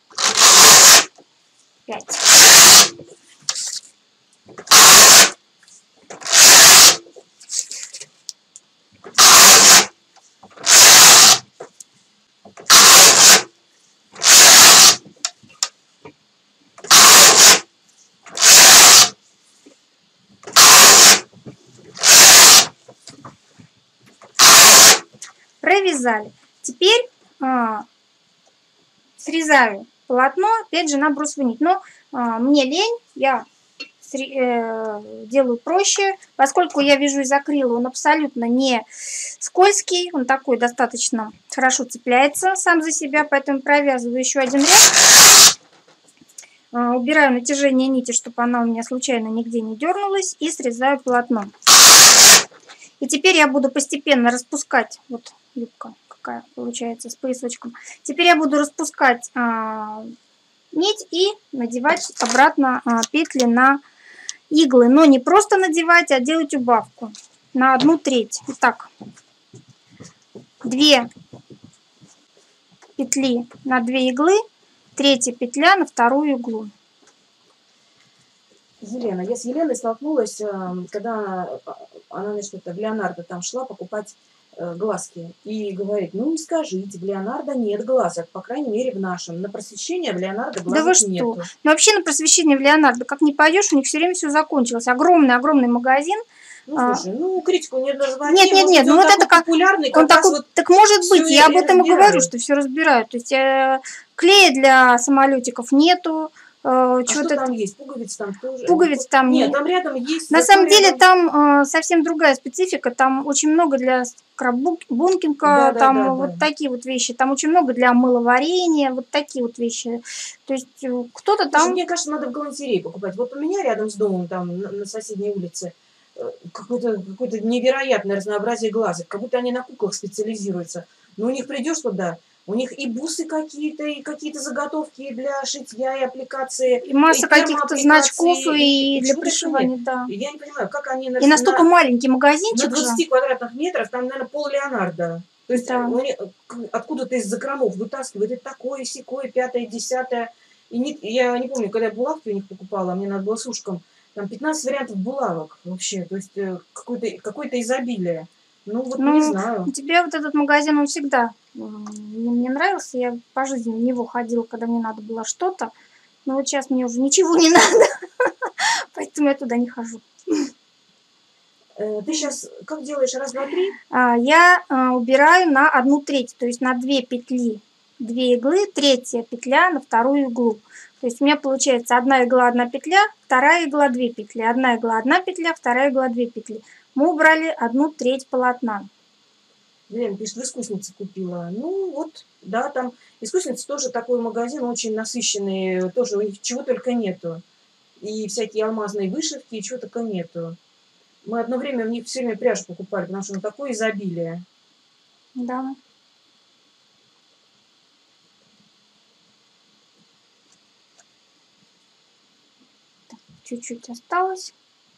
пять. Провязали. Теперь а, срезаю полотно, опять же на бросовую нить. Но а, мне лень, я сре, э, делаю проще, поскольку я вяжу из акрила, он абсолютно не скользкий, он такой достаточно хорошо цепляется сам за себя, поэтому провязываю еще один ряд, а, убираю натяжение нити, чтобы она у меня случайно нигде не дернулась, и срезаю полотно. И теперь я буду постепенно распускать, вот юбка какая получается с поясочком. Теперь я буду распускать а, нить и надевать обратно а, петли на иглы. Но не просто надевать, а делать убавку на одну треть. Итак, две петли на две иглы, третья петля на вторую иглу. Елена, я с Еленой столкнулась, когда она, значит, в Леонардо там шла покупать глазки. И говорит, ну не скажите, в Леонардо нет глазок, по крайней мере в нашем. На просвещение в Леонардо глазок да вы что? нету. Ну вообще на просвещение в Леонардо, как не пойдешь, у них все время все закончилось. Огромный-огромный магазин. Ну, слушай, ну, критику не разводи. Нет, нет, нет, ну вот это как популярный, он как такой, вот так может быть, я об этом и говорю, разбирают. что все разбирают. То есть э, клея для самолетиков нету. Э, а что там есть? Пуговиц там тоже? Пуговиц там нет. нет. Там рядом есть. На самом деле рядом... там э, совсем другая специфика. Там очень много для скраббункинга, да, там да, да, вот да. такие вот вещи. Там очень много для мыловарения, вот такие вот вещи. То есть э, кто-то там... Мне кажется, надо в галантерее покупать. Вот у меня рядом с домом, там на, на соседней улице, какое-то какое-то невероятное разнообразие глазок, как будто они на куклах специализируются. Но у них придешь туда, у них и бусы какие-то, и какие-то заготовки для шитья и аппликации. И масса каких-то значков и, и, и для пришивания, да. И я не понимаю, как они... На, и настолько на, маленький магазинчик на двадцати же. квадратных метрах, там, наверное, пол Леонардо. То есть да. откуда-то из закромов вытаскивают и такое, сякое, пятое, десятое. И не, я не помню, когда я булавки у них покупала, мне надо было с ушком. Там пятнадцать вариантов булавок вообще, то есть какое-то какое-то изобилие. Ну вот ну, не знаю. У тебя вот этот магазин, он всегда мне нравился, я по жизни в него ходила, когда мне надо было что-то, но вот сейчас мне уже ничего не надо, поэтому я туда не хожу. Ты сейчас как делаешь, раз, два, три? Я убираю на одну треть, то есть на две петли, две иглы, третья петля на вторую иглу. То есть у меня получается одна игла, одна петля, вторая игла, две петли, одна игла, одна петля, вторая игла, две петли. Мы убрали одну треть полотна. Лена пишет, в искуснице купила. Ну вот, да, там искусница тоже такой магазин, очень насыщенный, тоже у них чего только нету. И всякие алмазные вышивки, и чего только нету. Мы одно время в них все время пряжу покупали, потому что ну, такое изобилие. Да. Чуть-чуть осталось.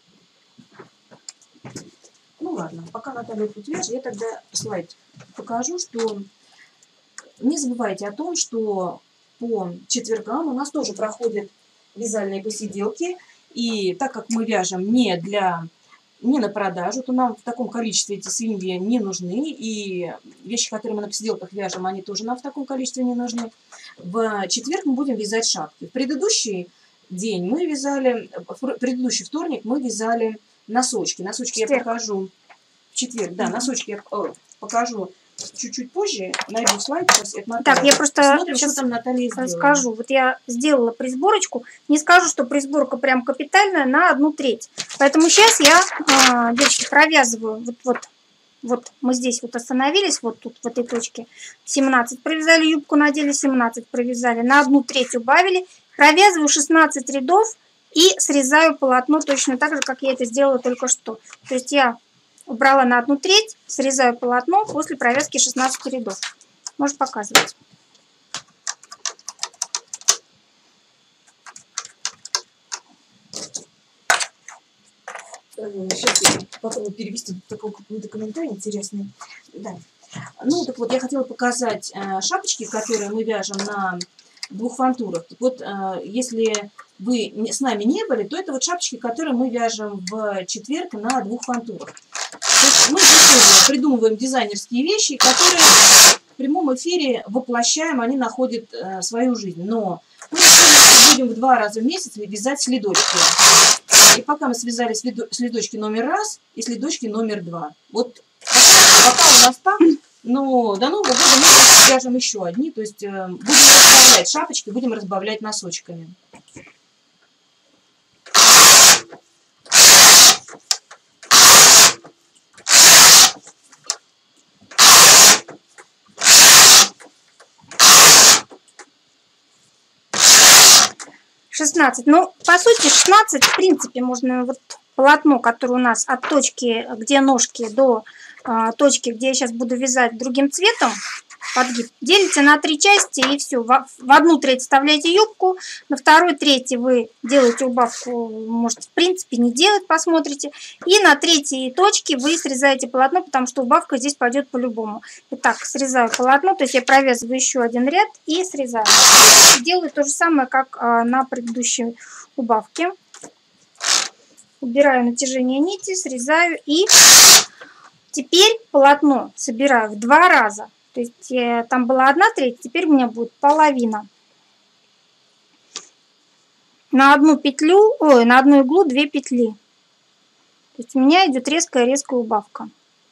Ну ладно, пока Наталья тут вяжет, я тогда слайд покажу, что не забывайте о том, что по четвергам у нас тоже проходят вязальные посиделки. И так как мы вяжем не для не на продажу, то нам в таком количестве эти свиньи не нужны. И вещи, которые мы на посиделках вяжем, они тоже нам в таком количестве не нужны. В четверг мы будем вязать шапки. В предыдущий день мы вязали, в предыдущий вторник мы вязали носочки. Носочки я покажу в четверг. Да, носочки я покажу чуть-чуть позже. Найду слайд. Сейчас так, я просто посмотрим, сейчас что там Наталья сделала. Скажу. Вот я сделала присборочку. Не скажу, что присборка прям капитальная, на одну треть. Поэтому сейчас я, девочки, провязываю. Вот, вот, вот мы здесь вот остановились, вот тут, в этой точке. семнадцать провязали юбку, надели семнадцать провязали. На одну треть убавили. Провязываю шестнадцать рядов и срезаю полотно точно так же, как я это сделала только что. То есть я убрала на одну треть, срезаю полотно после провязки шестнадцати рядов. Можешь показывать. Сейчас я попробую перевести такой какой-то комментарий интересный. Да. Ну, так вот, я хотела показать э, шапочки, которые мы вяжем на двух фантурах. Так вот, э, если вы не, с нами не были, то это вот шапочки, которые мы вяжем в четверг на двух фантурах. То есть мы здесь придумываем дизайнерские вещи, которые в прямом эфире воплощаем, они находят э, свою жизнь. Но мы будем в два раза в месяц вязать следочки. И пока мы связали следочки номер раз и следочки номер два. Вот пока, пока у нас так, но до Нового года мы свяжем еще одни. То есть э, будем разбавлять шапочки, будем разбавлять носочками. шестнадцать. Ну, по сути, шестнадцать, в принципе, можно вот полотно, которое у нас от точки, где ножки, до а, точки, где я сейчас буду вязать другим цветом, подгиб, делите на три части и все. В, в одну треть вставляете юбку, на второй трети вы делаете убавку, можете, в принципе, не делать, посмотрите. И на третьей точке вы срезаете полотно, потому что убавка здесь пойдет по-любому. Итак, срезаю полотно, то есть я провязываю еще один ряд и срезаю. Делаю то же самое, как а, на предыдущей убавке. Убираю натяжение нити, срезаю и теперь полотно собираю в два раза. То есть э, там была одна треть, теперь у меня будет половина. На одну петлю, ой, на одну иглу две петли. То есть у меня идет резкая-резкая убавка.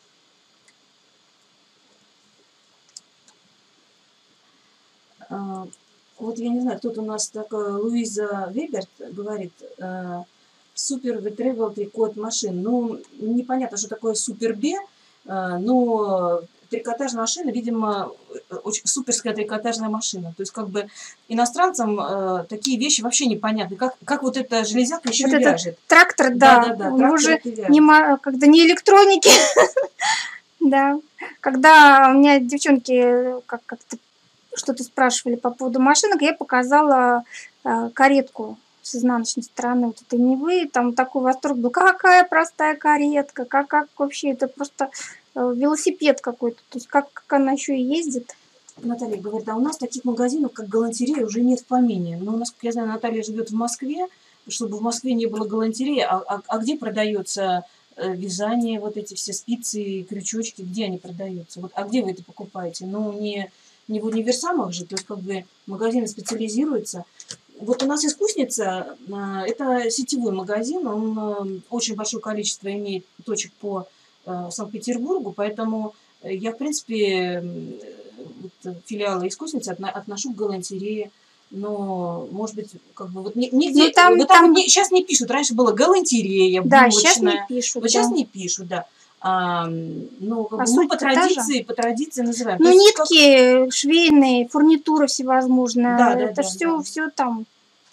Вот я не знаю, кто-то у нас такой, Луиза Веберт говорит, супер ветревел трикот машин. Ну, непонятно, что такое супер Б, но трикотажная машина, видимо, очень суперская трикотажная машина. То есть, как бы, иностранцам э, такие вещи вообще непонятны. Как, как вот эта железяка еще вот и вяжет. Трактор, да, да, да, да, у него же не, когда не электроники. Да, когда у меня девчонки как-то что-то спрашивали по поводу машинок, я показала э, каретку с изнаночной стороны вот этой Нивы, там такой восторг был, какая простая каретка, как, как вообще, это просто э, велосипед какой-то, то есть как, как она еще и ездит. Наталья говорит, а у нас таких магазинов, как галантерея, уже нет в помине. Но у нас, я знаю, Наталья живет в Москве, чтобы в Москве не было галантереи, а, а, а где продается э, вязание, вот эти все спицы, крючочки, где они продаются? Вот, а где вы это покупаете? Ну, не, не в универсамах же, то есть как бы магазины специализируются. Вот у нас искусница, это сетевой магазин, он очень большое количество имеет точек по Санкт-Петербургу, поэтому я, в принципе, вот, филиалы искусницы отношу к галантерее, но, может быть, как бы вот нигде, ну, там, вот там, там... Вот, сейчас не пишут, раньше было галантерея, да, булочная, сейчас не пишут, вот да. Сейчас не пишут, да. А, ну, как а бы, ну, по традиции, по традиции называем. Ну, нитки, как... швейные, фурнитура всевозможная, да, да, это да, все, да. все там.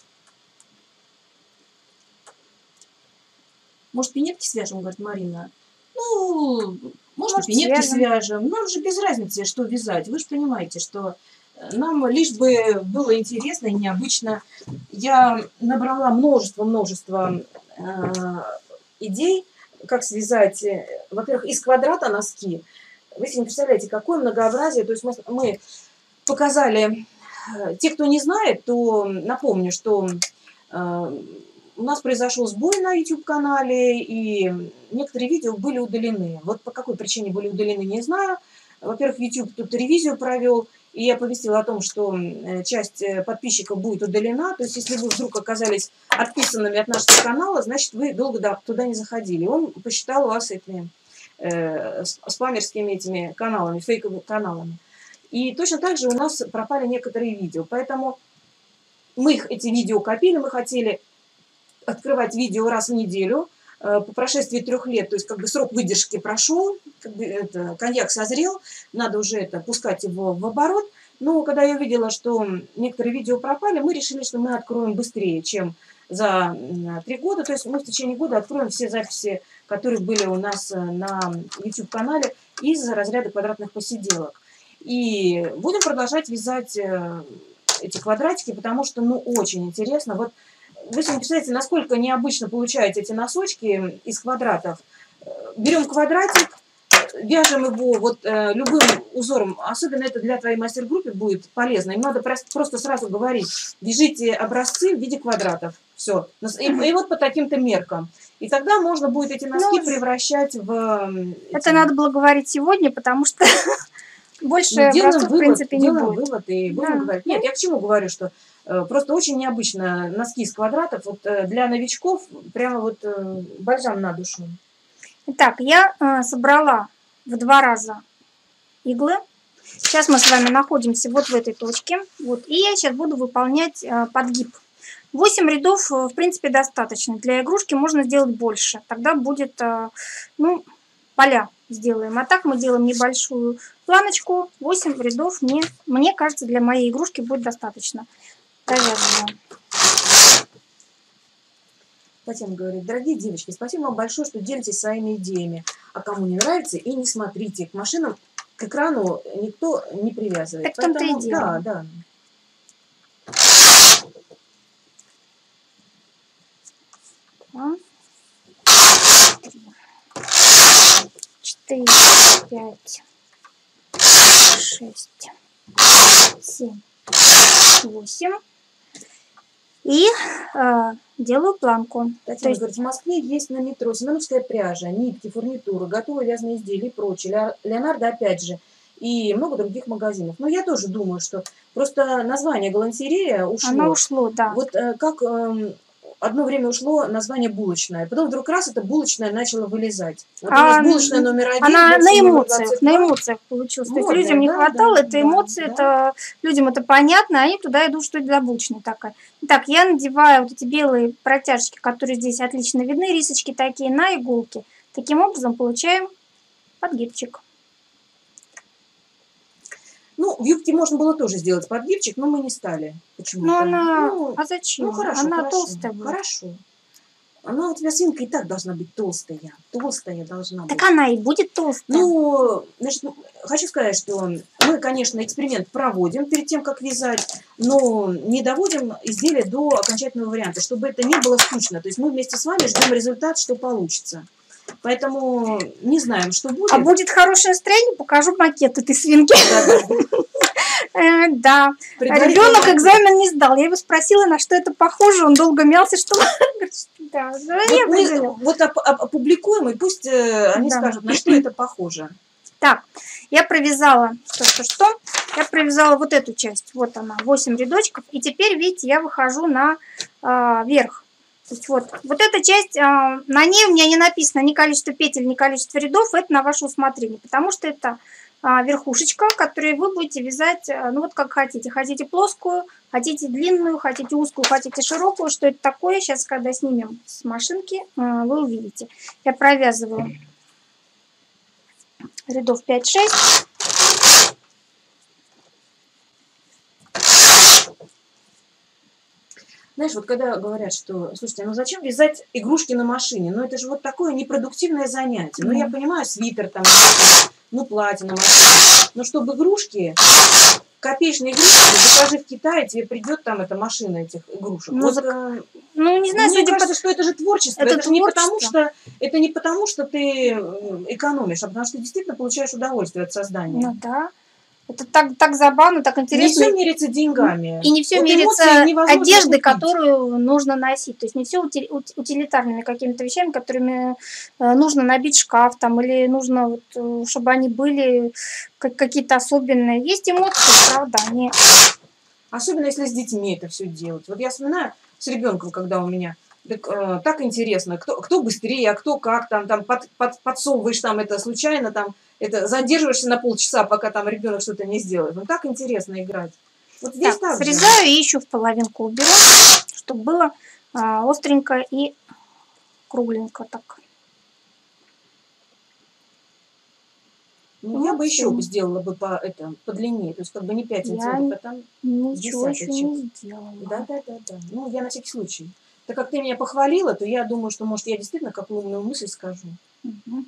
Может, пинетки свяжем, говорит Марина. Ну, может, может пинетки свяжем. свяжем. Нам же без разницы, что вязать. Вы же понимаете, что нам лишь бы было интересно и необычно. Я набрала множество-множество э, идей, как связать, во-первых, из квадрата носки. Вы себе не представляете, какое многообразие. То есть мы, мы показали, те, кто не знает, то напомню, что э, у нас произошел сбой на YouTube-канале, и некоторые видео были удалены. Вот по какой причине были удалены, не знаю. Во-первых, YouTube тут ревизию провел, и я оповестила о том, что часть подписчиков будет удалена. То есть, если вы вдруг оказались отписанными от нашего канала, значит, вы долго туда не заходили. Он посчитал вас этими э, спамерскими этими каналами, фейковыми каналами. И точно так же у нас пропали некоторые видео. Поэтому мы их, эти видео копили, мы хотели открывать видео раз в неделю по прошествии трех лет, то есть как бы срок выдержки прошел, как бы это, коньяк созрел, надо уже это пускать его в оборот. Но когда я увидела, что некоторые видео пропали, мы решили, что мы откроем быстрее, чем за три года. То есть мы в течение года откроем все записи, которые были у нас на YouTube-канале из разряда квадратных посиделок. И будем продолжать вязать эти квадратики, потому что, ну, очень интересно. Вот вы себе представляете, насколько необычно получаются эти носочки из квадратов. Берем квадратик, вяжем его вот э, любым узором, особенно это для твоей мастер-группы будет полезно. Им надо просто сразу говорить, вяжите образцы в виде квадратов. Все. И, и вот по таким-то меркам. И тогда можно будет эти носки ну, превращать в... Это эти... надо было говорить сегодня, потому что больше ну, образцов, в принципе, не делаем будет. вывод и будем да. говорить. Нет, я к чему говорю, что э, просто очень необычно носки из квадратов. Вот э, для новичков прямо вот э, бальзам на душу. Итак, я э, собрала в два раза иглы. Сейчас мы с вами находимся вот в этой точке. Вот, и я сейчас буду выполнять э, подгиб. восемь рядов, в принципе, достаточно. Для игрушки можно сделать больше. Тогда будет, э, ну, поля сделаем. А так мы делаем небольшую планочку. восемь рядов, мне, мне кажется, для моей игрушки будет достаточно. Провязываем. Татьяна говорит, дорогие девочки, спасибо вам большое, что делитесь своими идеями. А кому не нравится, и не смотрите. К машинам, к экрану никто не привязывает. Так в том-то и дело. Да, да. Два, три, четыре, пять, шесть, семь, восемь. И э, делаю планку. Татьяна есть... говорит, в Москве есть на метро Семеновская пряжа, нитки, фурнитура, готовые вязаные изделия и прочее. Леонардо опять же. И много других магазинов. Но я тоже думаю, что просто название галантерея ушло. Оно ушло, да. Вот э, как э, одно время ушло название булочная. Потом вдруг раз это булочная начала вылезать. Вот а, у нас булочная номер один. Она на эмоциях, на эмоциях получилась. Вот, То есть людям да, не хватало, да, это да, эмоции, да. это людям это понятно, они туда идут, что это за булочная такая. Итак, я надеваю вот эти белые протяжки, которые здесь отлично видны, рисочки такие, на иголки. Таким образом получаем подгибчик. Ну, в юбке можно было тоже сделать подгибчик, но мы не стали. Почему-то. Ну, она... Ну, а зачем? Ну, хорошо, она хорошо, толстая будет. Хорошо. Она у тебя свинка и так должна быть толстая. Толстая должна так быть. Так она и будет толстая. Ну, значит, хочу сказать, что мы, конечно, эксперимент проводим перед тем, как вязать, но не доводим изделие до окончательного варианта, чтобы это не было скучно. То есть мы вместе с вами ждем результат, что получится. Поэтому не знаем, что будет. А будет хорошее настроение, покажу макет этой свинки. Да. Ребенок экзамен не сдал. Я его спросила, на что это похоже. Он долго мялся, что... Да, вот опубликуем, и пусть они скажут, на что это похоже. Так, я провязала, что-что-что, я провязала вот эту часть. Вот она, восемь рядочков. И теперь, видите, я выхожу на верх. То есть вот, вот эта часть, на ней у меня не написано ни количество петель, ни количество рядов. Это на ваше усмотрение, потому что это верхушечка, которую вы будете вязать, ну вот как хотите. Хотите плоскую, хотите длинную, хотите узкую, хотите широкую. Что это такое? Сейчас, когда снимем с машинки, вы увидите. Я провязываю рядов пять-шесть. Знаешь, вот когда говорят, что, слушайте, ну зачем вязать игрушки на машине? Ну это же вот такое непродуктивное занятие. Ну я понимаю, свитер там, ну платье на машине. Но чтобы игрушки, копеечные игрушки, закажи в Китае, тебе придет там эта машина этих игрушек. Ну, вот, зак... ну не знаю, мне кажется, по... что это же творчество. Это, это, же не потому, что, это не потому, что ты экономишь, а потому что ты действительно получаешь удовольствие от создания. Ну да. Это так, так забавно, так интересно. Не все меряется деньгами. И не все вот меряется одеждой, которую нужно носить. То есть не все утилитарными какими-то вещами, которыми нужно набить шкаф, там, или нужно, вот, чтобы они были какие-то особенные. Есть эмоции, правда, они... Особенно если с детьми это все делать. Вот я вспоминаю с ребенком, когда у меня... Так, э, так интересно, кто, кто быстрее, а кто как, там, там под, под, подсовываешь там это случайно, там, это задерживаешься на полчаса, пока там ребенок что-то не сделает. Ну так интересно играть. Вот здесь так, так срезаю же. И еще в половинку уберу, чтобы было а, остренько и кругленько так. Ну, ну я бы еще бы сделала бы по, это, по длине, то есть как бы не пять сантиметров, а там ничего еще не сделала. Да, да, да, да. Ну, я на всякий случай. так как ты меня похвалила, то я думаю, что, может, я действительно какую умную мысль скажу. Угу.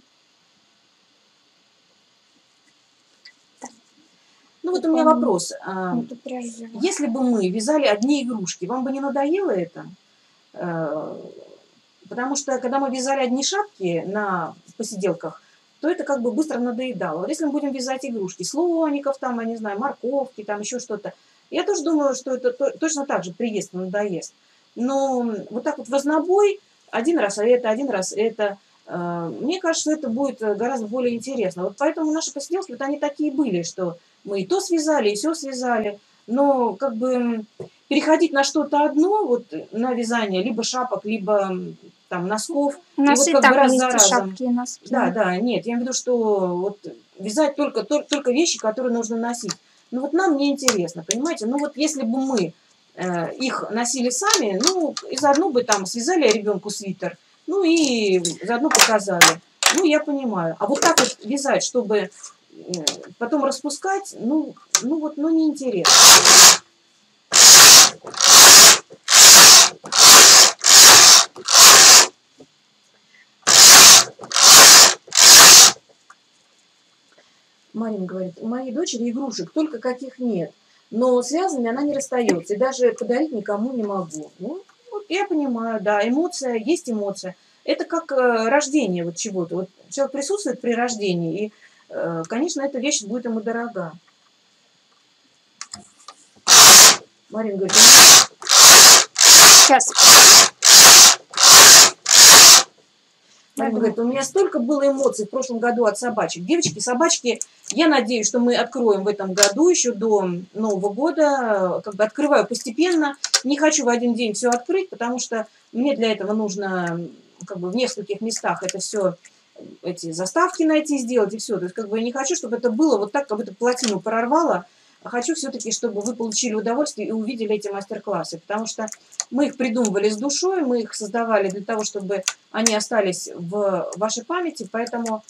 Ну вот у меня вопрос. А, Ну, если бы мы вязали одни игрушки, вам бы не надоело это? А, потому что, когда мы вязали одни шапки на посиделках, то это как бы быстро надоедало. Вот если мы будем вязать игрушки, слоников, там, я не знаю, морковки, там еще что-то, я тоже думаю, что это точно так же приест, надоест. Но вот так вот в разнобой, один раз это, один раз это, мне кажется, это будет гораздо более интересно. Вот поэтому наши посиделки, вот они такие были, что мы и то связали, и все связали. Но как бы переходить на что-то одно, вот на вязание, либо шапок, либо там носков, у нас и вот и как так бы раз есть за и разом. шапки, и носки. Да, да, нет, я имею в виду, что вот вязать только, только, только вещи, которые нужно носить. Ну вот нам не интересно, понимаете? Ну вот если бы мы э, их носили сами, ну и заодно бы там связали ребенку свитер, ну и заодно показали. Ну я понимаю. А вот так вот вязать, чтобы потом распускать, ну, ну вот, ну неинтересно. Марин говорит, у моей дочери игрушек только каких нет, но связанными она не расстается, и даже подарить никому не могу. Ну, вот я понимаю, да, эмоция, есть эмоция. Это как э, рождение вот чего-то. Вот человек присутствует при рождении, и, э, конечно, эта вещь будет ему дорога. Марин говорит, сейчас. Марина говорит, у меня столько было эмоций в прошлом году от собачек. Девочки, собачки, я надеюсь, что мы откроем в этом году, еще до Нового года. Как бы открываю постепенно. Не хочу в один день все открыть, потому что мне для этого нужно как бы в нескольких местах это все, эти заставки найти, сделать и все. То есть как бы я не хочу, чтобы это было вот так, как будто плотину прорвало. А хочу все-таки, чтобы вы получили удовольствие и увидели эти мастер-классы, потому что мы их придумывали с душой, мы их создавали для того, чтобы они остались в вашей памяти, поэтому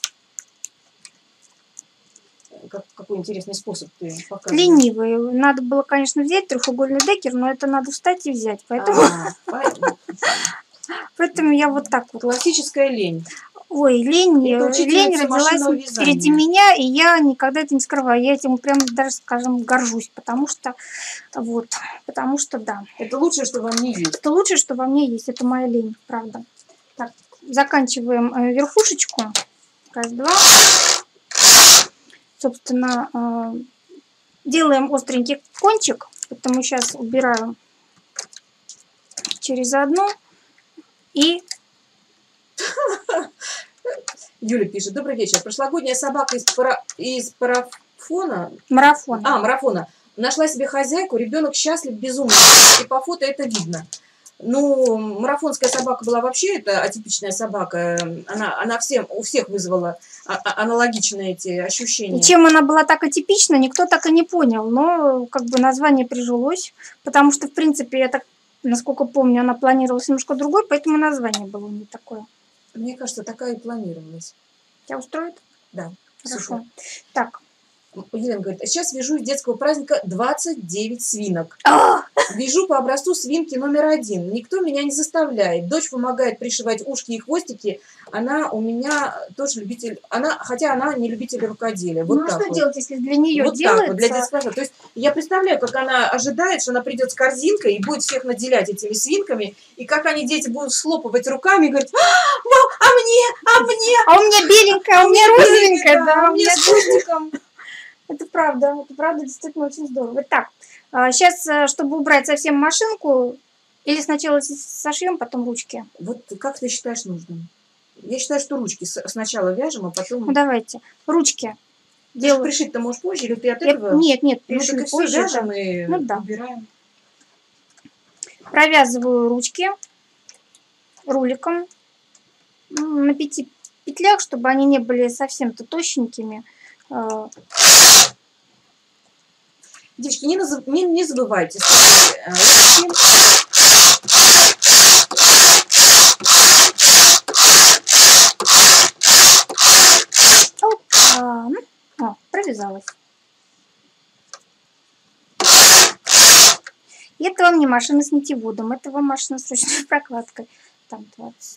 как, какой интересный способ ты показываешь. Ленивый. Надо было, конечно, взять треугольный декер, но это надо встать и взять, поэтому, А, поэтому я вот так вот. Классическая лень. Ой, лень, Это лень учительница родилась машинного впереди вязания. меня, и я никогда это не скрываю. Я этим прям даже, скажем, горжусь, потому что, вот, потому что, да. Это лучшее, что во мне есть. Это лучшее, что во мне есть, это моя лень, правда. Так, заканчиваем э, верхушечку. Раз, два. Собственно, э, делаем остренький кончик, поэтому сейчас убираю через одну и... Юля пишет, добрый вечер. Прошлогодняя собака из, пара... из парафона... Марафон. А, марафона. Нашла себе хозяйку, ребенок счастлив, безумно. И по фото это видно. Ну, марафонская собака была вообще, это атипичная собака. Она, она всем, у всех вызвала аналогичные эти ощущения. И чем она была так атипична, никто так и не понял. Но как бы название прижилось, потому что, в принципе, я так, насколько помню, она планировалась немножко другой, поэтому название было не такое. Мне кажется, такая и планировалась. Тебя устроит? Да. Хорошо. Супер. Так. Елена говорит, а сейчас вяжу из детского праздника двадцать девять свинок. А! Вяжу по образцу свинки номер один. Никто меня не заставляет. Дочь помогает пришивать ушки и хвостики. Она у меня тоже любитель, она, хотя она не любитель рукоделия. Вот ну, так что вот. делать, если для нее вот делается? Так вот, для детского. То есть я представляю, как она ожидает, что она придет с корзинкой и будет всех наделять этими свинками, и как они, дети, будут слопывать руками и говорить, а, а мне, а мне, а у меня беленькая, а у меня розовенькая, да, да, у меня с хвостиком. Это правда, это правда действительно очень здорово. Так, сейчас, чтобы убрать совсем машинку, или сначала сошьем, потом ручки? Вот как ты считаешь нужным? Я считаю, что ручки сначала вяжем, а потом... Ну, давайте. Ручки. Делаю... Пришить-то можешь позже, или ты от Я... этого... Нет, нет, пришить ну, позже. Вяжем да. и ну, да. убираем. Провязываю ручки руликом на пяти петлях, чтобы они не были совсем-то тощенькими. Девочки, не, назов... не, не забывайте ручки. О, провязалась. И это вам не машина с нитеводом. Этого машина с ручной прокладкой. Там двадцать.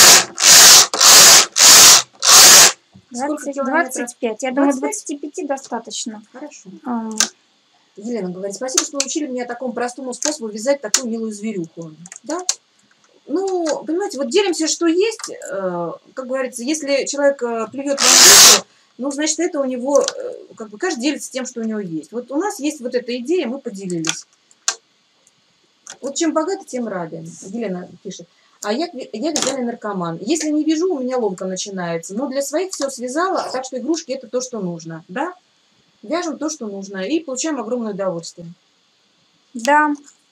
двадцать, двадцать пять. Я думаю, двадцати пяти достаточно. Хорошо. А, Елена говорит, спасибо, что научили меня такому простому способу вязать такую милую зверюху. Да? Ну, понимаете, вот делимся, что есть. Э, как говорится, если человек э, плюет вам в руку, ну, значит, это у него, э, как бы, каждый делится тем, что у него есть. Вот у нас есть вот эта идея, мы поделились. Вот чем богаты, тем рады. Елена пишет. А я, я вязальный наркоман. Если не вяжу, у меня ломка начинается. Но для своих все связала, так что игрушки это то, что нужно. Да? Вяжем то, что нужно. И получаем огромное удовольствие. да.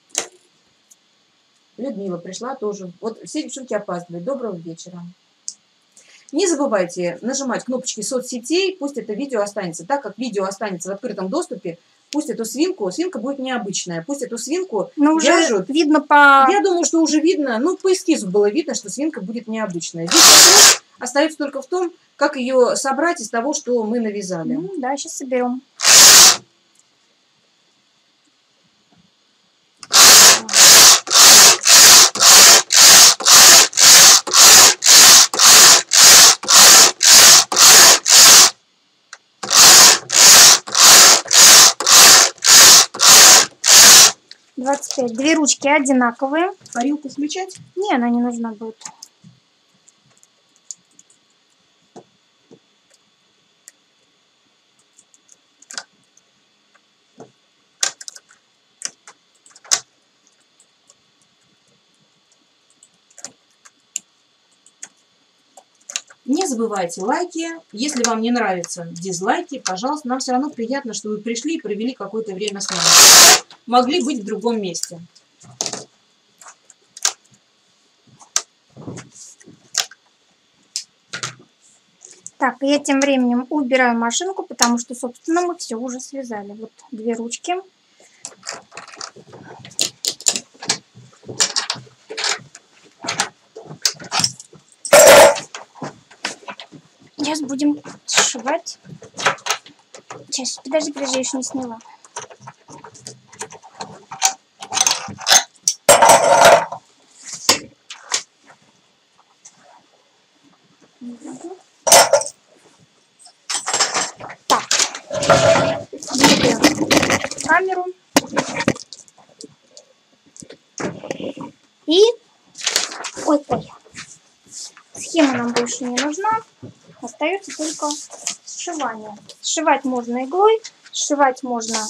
Людмила пришла тоже. Вот все девчонки опаздывают. Доброго вечера. Не забывайте нажимать кнопочки соцсетей. Пусть это видео останется. Так как видео останется в открытом доступе, пусть эту свинку, свинка будет необычная. Пусть эту свинку Ну, уже вяжут. видно по... Я думаю, что уже видно, ну, по эскизу было видно, что свинка будет необычная. Здесь вопрос остается только в том, как ее собрать из того, что мы навязали. Ну, да, сейчас соберем. двадцать пять. Две ручки одинаковые. Парилку включать? Не, она не нужна будет. Не забывайте лайки. Если вам не нравятся дизлайки, пожалуйста, нам все равно приятно, что вы пришли и провели какое-то время с нами. Могли быть в другом месте. Так, я тем временем убираю машинку, потому что, собственно, мы все уже связали. Вот две ручки. Сейчас будем сшивать. Сейчас, подожди, подожди, я еще не сняла. Так, двигаем камеру. И, ой-ой, схема нам больше не нужна. Остается только сшивание. Сшивать можно иглой, сшивать можно...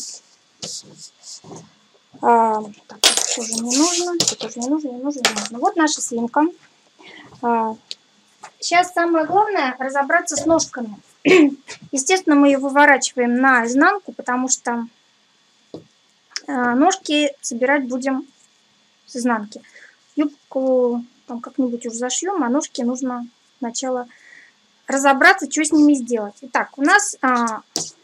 А, так, это тоже не нужно, это тоже не нужно, не нужно, не нужно. Вот наша свинка. А, сейчас самое главное разобраться с ножками. Естественно, мы ее выворачиваем наизнанку, потому что а, ножки собирать будем с изнанки. Юбку там как-нибудь уже зашьем, а ножки нужно сначала разобраться, что с ними сделать. Итак, у нас а,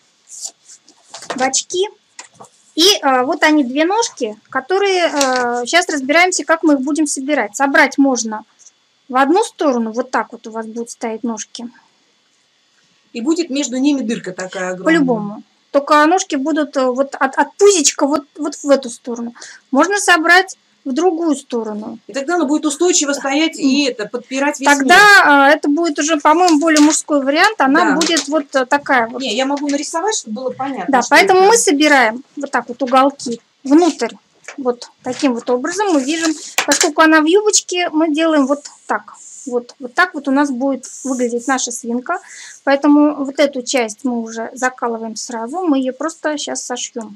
бачки. И а, вот они, две ножки, которые а, сейчас разбираемся, как мы их будем собирать. Собрать можно в одну сторону, вот так вот у вас будут стоять ножки. И будет между ними дырка такая огромная. По-любому. Только ножки будут вот от, от пузичка вот, вот в эту сторону. Можно собрать в другую сторону. И тогда она будет устойчиво стоять и это, подпирать весь Тогда мир. а, это будет уже, по-моему, более мужской вариант. Она Да. будет вот а, такая вот. Не, я могу нарисовать, чтобы было понятно. Да, что поэтому это. мы собираем вот так вот уголки внутрь. Вот таким вот образом мы видим, поскольку она в юбочке, мы делаем вот так. Вот, вот так вот у нас будет выглядеть наша свинка. Поэтому вот эту часть мы уже закалываем сразу. Мы ее просто сейчас сошьем.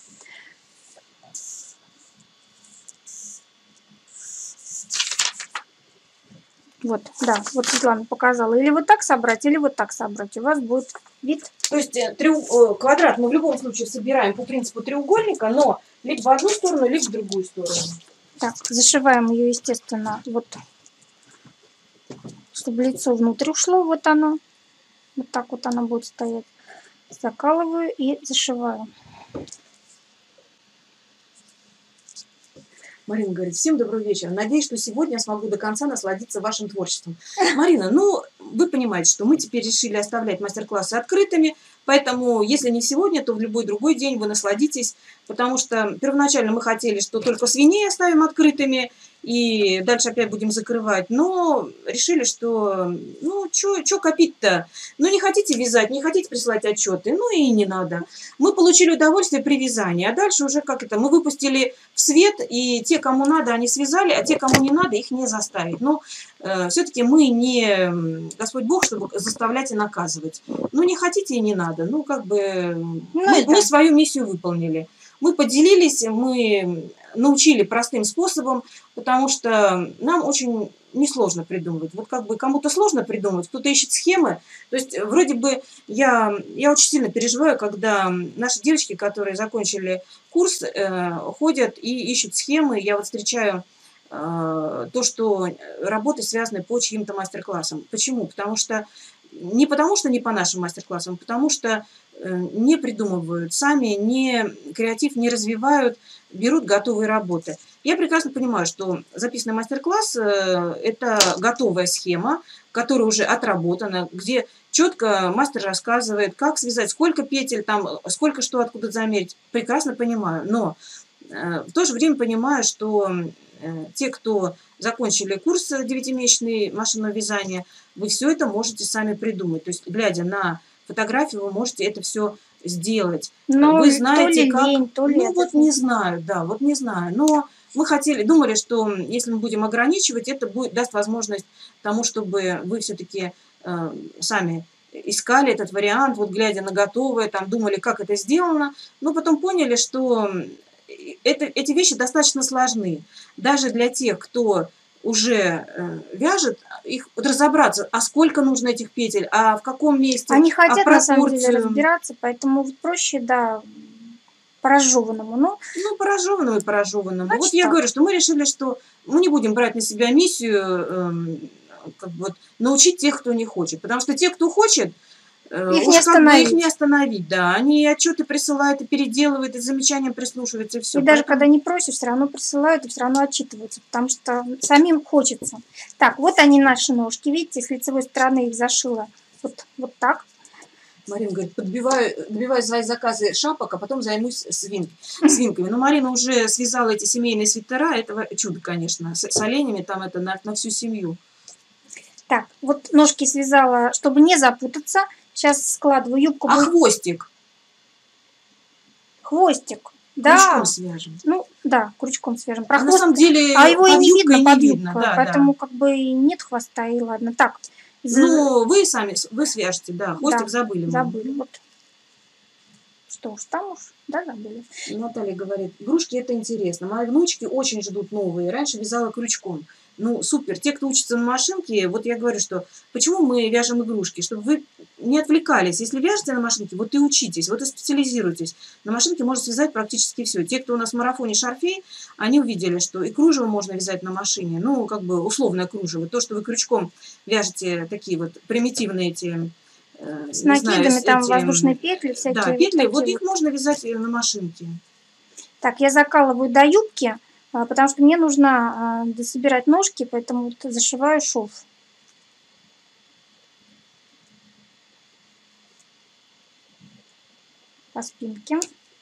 Вот, да, вот Светлана показала. Или вот так собрать, или вот так собрать. У вас будет вид. То есть э, треуг... э, квадрат мы в любом случае собираем по принципу треугольника, но либо в одну сторону, либо в другую сторону. Так, зашиваем ее, естественно, вот, чтобы лицо внутрь ушло. Вот оно. Вот так вот она будет стоять. Закалываю и зашиваю. Марина говорит, всем добрый вечер. Надеюсь, что сегодня я смогу до конца насладиться вашим творчеством. Марина, ну, вы понимаете, что мы теперь решили оставлять мастер-классы открытыми, поэтому, если не сегодня, то в любой другой день вы насладитесь, потому что первоначально мы хотели, что только свиней оставим открытыми, и дальше опять будем закрывать, но решили, что, ну, что копить-то? Ну, не хотите вязать, не хотите присылать отчеты, ну и не надо. Мы получили удовольствие при вязании, а дальше уже как это, мы выпустили в свет, и те, кому надо, они связали, а те, кому не надо, их не заставить. Но э, все-таки мы не Господь Бог, чтобы заставлять и наказывать. Ну, не хотите и не надо, ну, как бы ну, мы, мы свою миссию выполнили. Мы поделились, мы научили простым способом, потому что нам очень несложно придумывать. Вот как бы кому-то сложно придумывать, кто-то ищет схемы. То есть вроде бы я, я очень сильно переживаю, когда наши девочки, которые закончили курс, э, ходят и ищут схемы. Я вот встречаю э, то, что работы связаны по чьим-то мастер-классам. Почему? Потому что не потому, что не по нашим мастер-классам, а потому что не придумывают сами, не креатив не развивают, берут готовые работы. Я прекрасно понимаю, что записанный мастер-класс – это готовая схема, которая уже отработана, где четко мастер рассказывает, как связать, сколько петель, там, сколько что откуда замерить. Прекрасно понимаю, но в то же время понимаю, что те, кто закончили курс девятимесячный машинного вязания, вы все это можете сами придумать. То есть, глядя на фотографию, вы можете это все сделать. Но вы знаете, то ли как... лень, то ли ну, это... вот не знаю, да, вот не знаю. Но мы хотели, думали, что если мы будем ограничивать, это будет, даст возможность тому, чтобы вы все-таки э, сами искали этот вариант, вот глядя на готовое, там думали, как это сделано, но потом поняли, что это, эти вещи достаточно сложны. Даже для тех, кто уже э, вяжет, их вот разобраться, а сколько нужно этих петель, а в каком месте, Они хотят а на самом деле разбираться, поэтому проще, да, по разжеванному. Но... Ну, по разжеванному и по разжеванному. Значит, вот я так. говорю, что мы решили, что мы не будем брать на себя миссию э, как бы вот, научить тех, кто не хочет. Потому что те, кто хочет, э, их, уж не как бы их не остановить. Да. Они отчеты присылают и переделывают, и с замечанием прислушиваются, и все. И Поэтому... даже когда не просишь, все равно присылают и все равно отчитываются, потому что самим хочется. Так, вот они наши ножки. Видите, с лицевой стороны их зашила вот, вот так. Марина говорит, подбиваю, добиваю свои заказы шапок, а потом займусь свин, свинками. Но Марина уже связала эти семейные свитера, это чудо, конечно, с, с оленями, там это на, на всю семью. Так, вот ножки связала, чтобы не запутаться. Сейчас складываю юбку. А хвостик? Хвостик. Да. Крючком свяжем. Ну, да, крючком свяжем. А на самом деле а его и не видно не под видно, юбкой, да, поэтому да. как бы нет хвоста, и ладно. Так. Ну, вы сами, вы свяжете, да, хвостик да, забыли. Забыли, мы. Вот. Что уж там уж, да, забыли. Наталья говорит, игрушки это интересно. Мои внучки очень ждут новые. Раньше вязала крючком. Ну, супер. Те, кто учится на машинке, вот я говорю, что почему мы вяжем игрушки? Чтобы вы не отвлекались. Если вяжете на машинке, вот и учитесь, вот и специализируйтесь. На машинке можно связать практически все. Те, кто у нас в марафоне шарфей, они увидели, что и кружево можно вязать на машине. Ну, как бы условное кружево. То, что вы крючком вяжете такие вот примитивные эти... С накидами, знаю, там эти, воздушные петли всякие. Да, петли, вот, вот их можно вязать на машинке. Так, я закалываю до юбки, потому что мне нужно дособирать ножки, поэтому вот зашиваю шов. По спинке.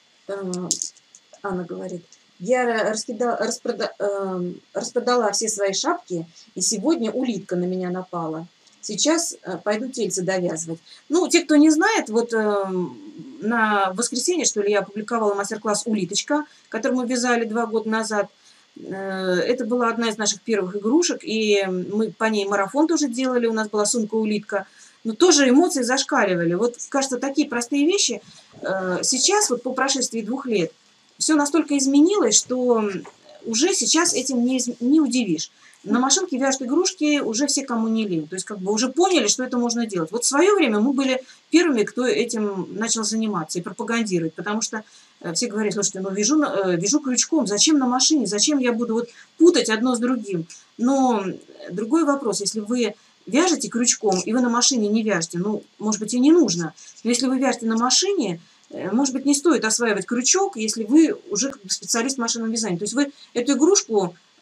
Анна говорит, я раскидала, распрода, э, распродала все свои шапки, и сегодня улитка на меня напала. Сейчас пойду тельце довязывать. Ну, те, кто не знает, вот э, на воскресенье, что ли, я опубликовала мастер-класс «Улиточка», который мы вязали два года назад. Э, это была одна из наших первых игрушек, и мы по ней марафон тоже делали, у нас была сумка-улитка. Но тоже эмоции зашкаливали. Вот, кажется, такие простые вещи. Э, сейчас, вот по прошествии двух лет, все настолько изменилось, что уже сейчас этим не, не удивишь. На машинке вяжут игрушки уже все, кому не лень. То есть как бы уже поняли, что это можно делать. Вот в свое время мы были первыми, кто этим начал заниматься и пропагандировать. Потому что все говорят, слушайте, ну вяжу, вяжу крючком, зачем на машине, зачем я буду вот путать одно с другим. Но другой вопрос, если вы вяжете крючком и вы на машине не вяжете, ну, может быть, и не нужно. Но если вы вяжете на машине, может быть, не стоит осваивать крючок, если вы уже специалист в машинном вязании. То есть вы эту игрушку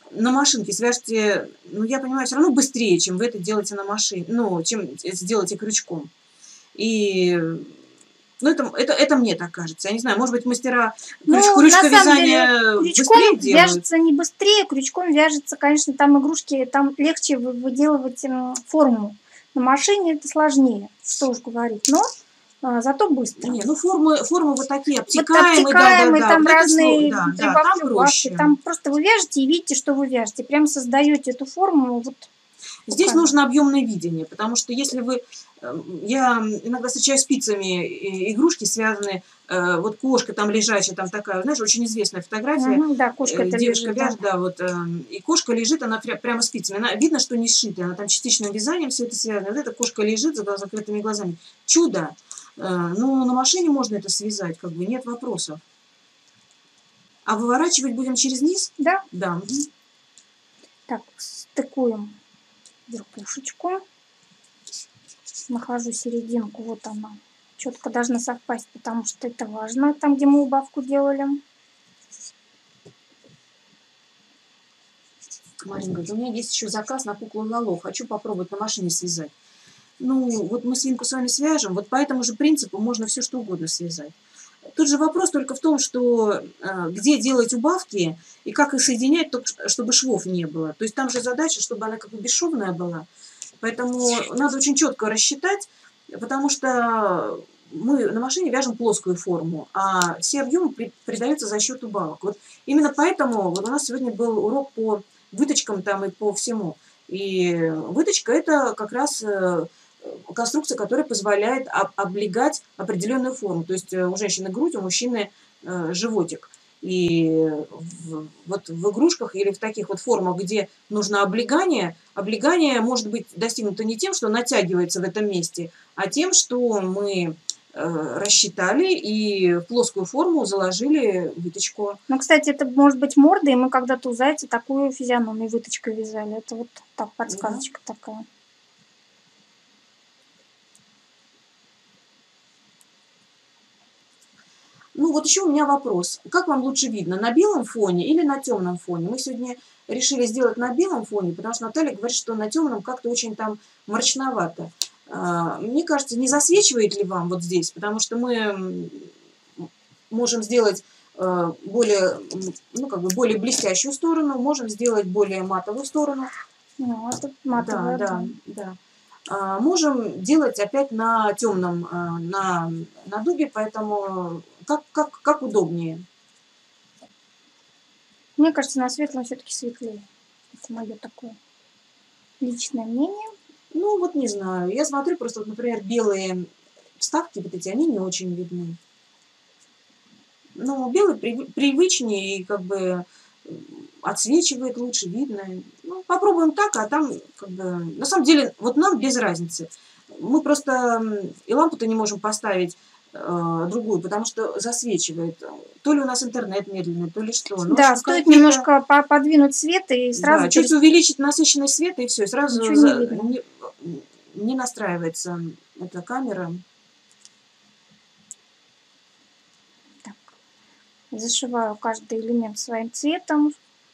на машинке свяжете, ну, я понимаю, все равно быстрее, чем вы это делаете на машине, ну, чем сделаете крючком. И, ну, это, это, это мне так кажется. Я не знаю, может быть, мастера крюч, Ну, на самом деле, крючковязания крючком быстрее делают. вяжется не быстрее, крючком вяжется, конечно, там игрушки, там легче вы- выделывать м, форму. На машине это сложнее, что уж говорить, но а, зато быстро. Не, ну формы, формы вот такие Вот обтекаемые, да, да, обтекаемые, да. там Вот это разные сло- да, да, прибавки, там убавки, проще. там просто вы вяжете и видите, что вы вяжете, прям создаете эту форму. Вот Здесь руками. нужно объемное видение, потому что если вы... э, Я иногда встречаю спицами э, игрушки, связанные, э, вот кошка там лежачая, там такая, знаешь, очень известная фотография, Мгм, да, кошка э, это девушка лежит, да. вяжет, да, вот, э, и кошка лежит, она пря- прямо спицами, она, видно, что не сшитая, она там частичным вязанием все это связано, вот эта кошка лежит за закрытыми глазами. Чудо! Э, Ну, на машине можно это связать, как бы, нет вопросов. А выворачивать будем через низ? Да, Да. мгм. так, стыкуем верхушечку, нахожу серединку, вот она. Четко должна совпасть, потому что это важно, там, где мы убавку делали. Марина говорит, у меня есть еще заказ на куклу Лало, хочу попробовать на машине связать. Ну, вот мы свинку с вами свяжем, вот по этому же принципу можно все что угодно связать. Тут же вопрос только в том, что э, где делать убавки и как их соединять, только ш- чтобы швов не было. То есть там же задача, чтобы она как бы бесшовная была. Поэтому надо очень четко рассчитать, потому что мы на машине вяжем плоскую форму, а все объемы при- придаются за счет убавок. Вот именно поэтому вот у нас сегодня был урок по выточкам там и по всему. И выточка – это как раз э, конструкция, которая позволяет об- облегать определенную форму. То есть э, у женщины грудь, у мужчины э, животик. И в, вот в игрушках или в таких вот формах, где нужно облегание, облегание может быть достигнуто не тем, что натягивается в этом месте, а тем, что мы э, рассчитали и в плоскую форму заложили выточку. Ну, кстати, это может быть морда, и мы когда-то у зайца такую физиономию выточкой вязали. Это вот так, подсказочка такая. Ну вот еще у меня вопрос. Как вам лучше видно, на белом фоне или на темном фоне? Мы сегодня решили сделать на белом фоне, потому что Наталья говорит, что на темном как-то очень там мрачновато. А, Мне кажется, не засвечивает ли вам вот здесь? Потому что мы м, можем сделать э, более, м, ну, как бы более блестящую сторону, можем сделать более матовую сторону. Ну, это Да, матовая, да, да. да. А, Можем делать опять на темном, а, на, на дубе, поэтому как, как, как удобнее. Мне кажется, на светлом все-таки светлее. Это мое такое личное мнение. Ну, вот не знаю. Я смотрю, просто, вот, например, белые вставки, вот эти, они не очень видны. Ну, белый прив- привычнее и как бы м, отсвечивает лучше, видно. Ну, попробуем так, а там как бы... На самом деле, вот нам без разницы. Мы просто м, и лампу-то не можем поставить э, другую, потому что засвечивает. То ли у нас интернет медленный, то ли что. Ну, в Да, общем, стоит какие-то- немножко по- подвинуть свет, и сразу Да, через... чуть увеличить насыщенность света, и все, сразу Ничего не за- видно. не, не настраивается эта камера. Так, зашиваю каждый элемент своим цветом.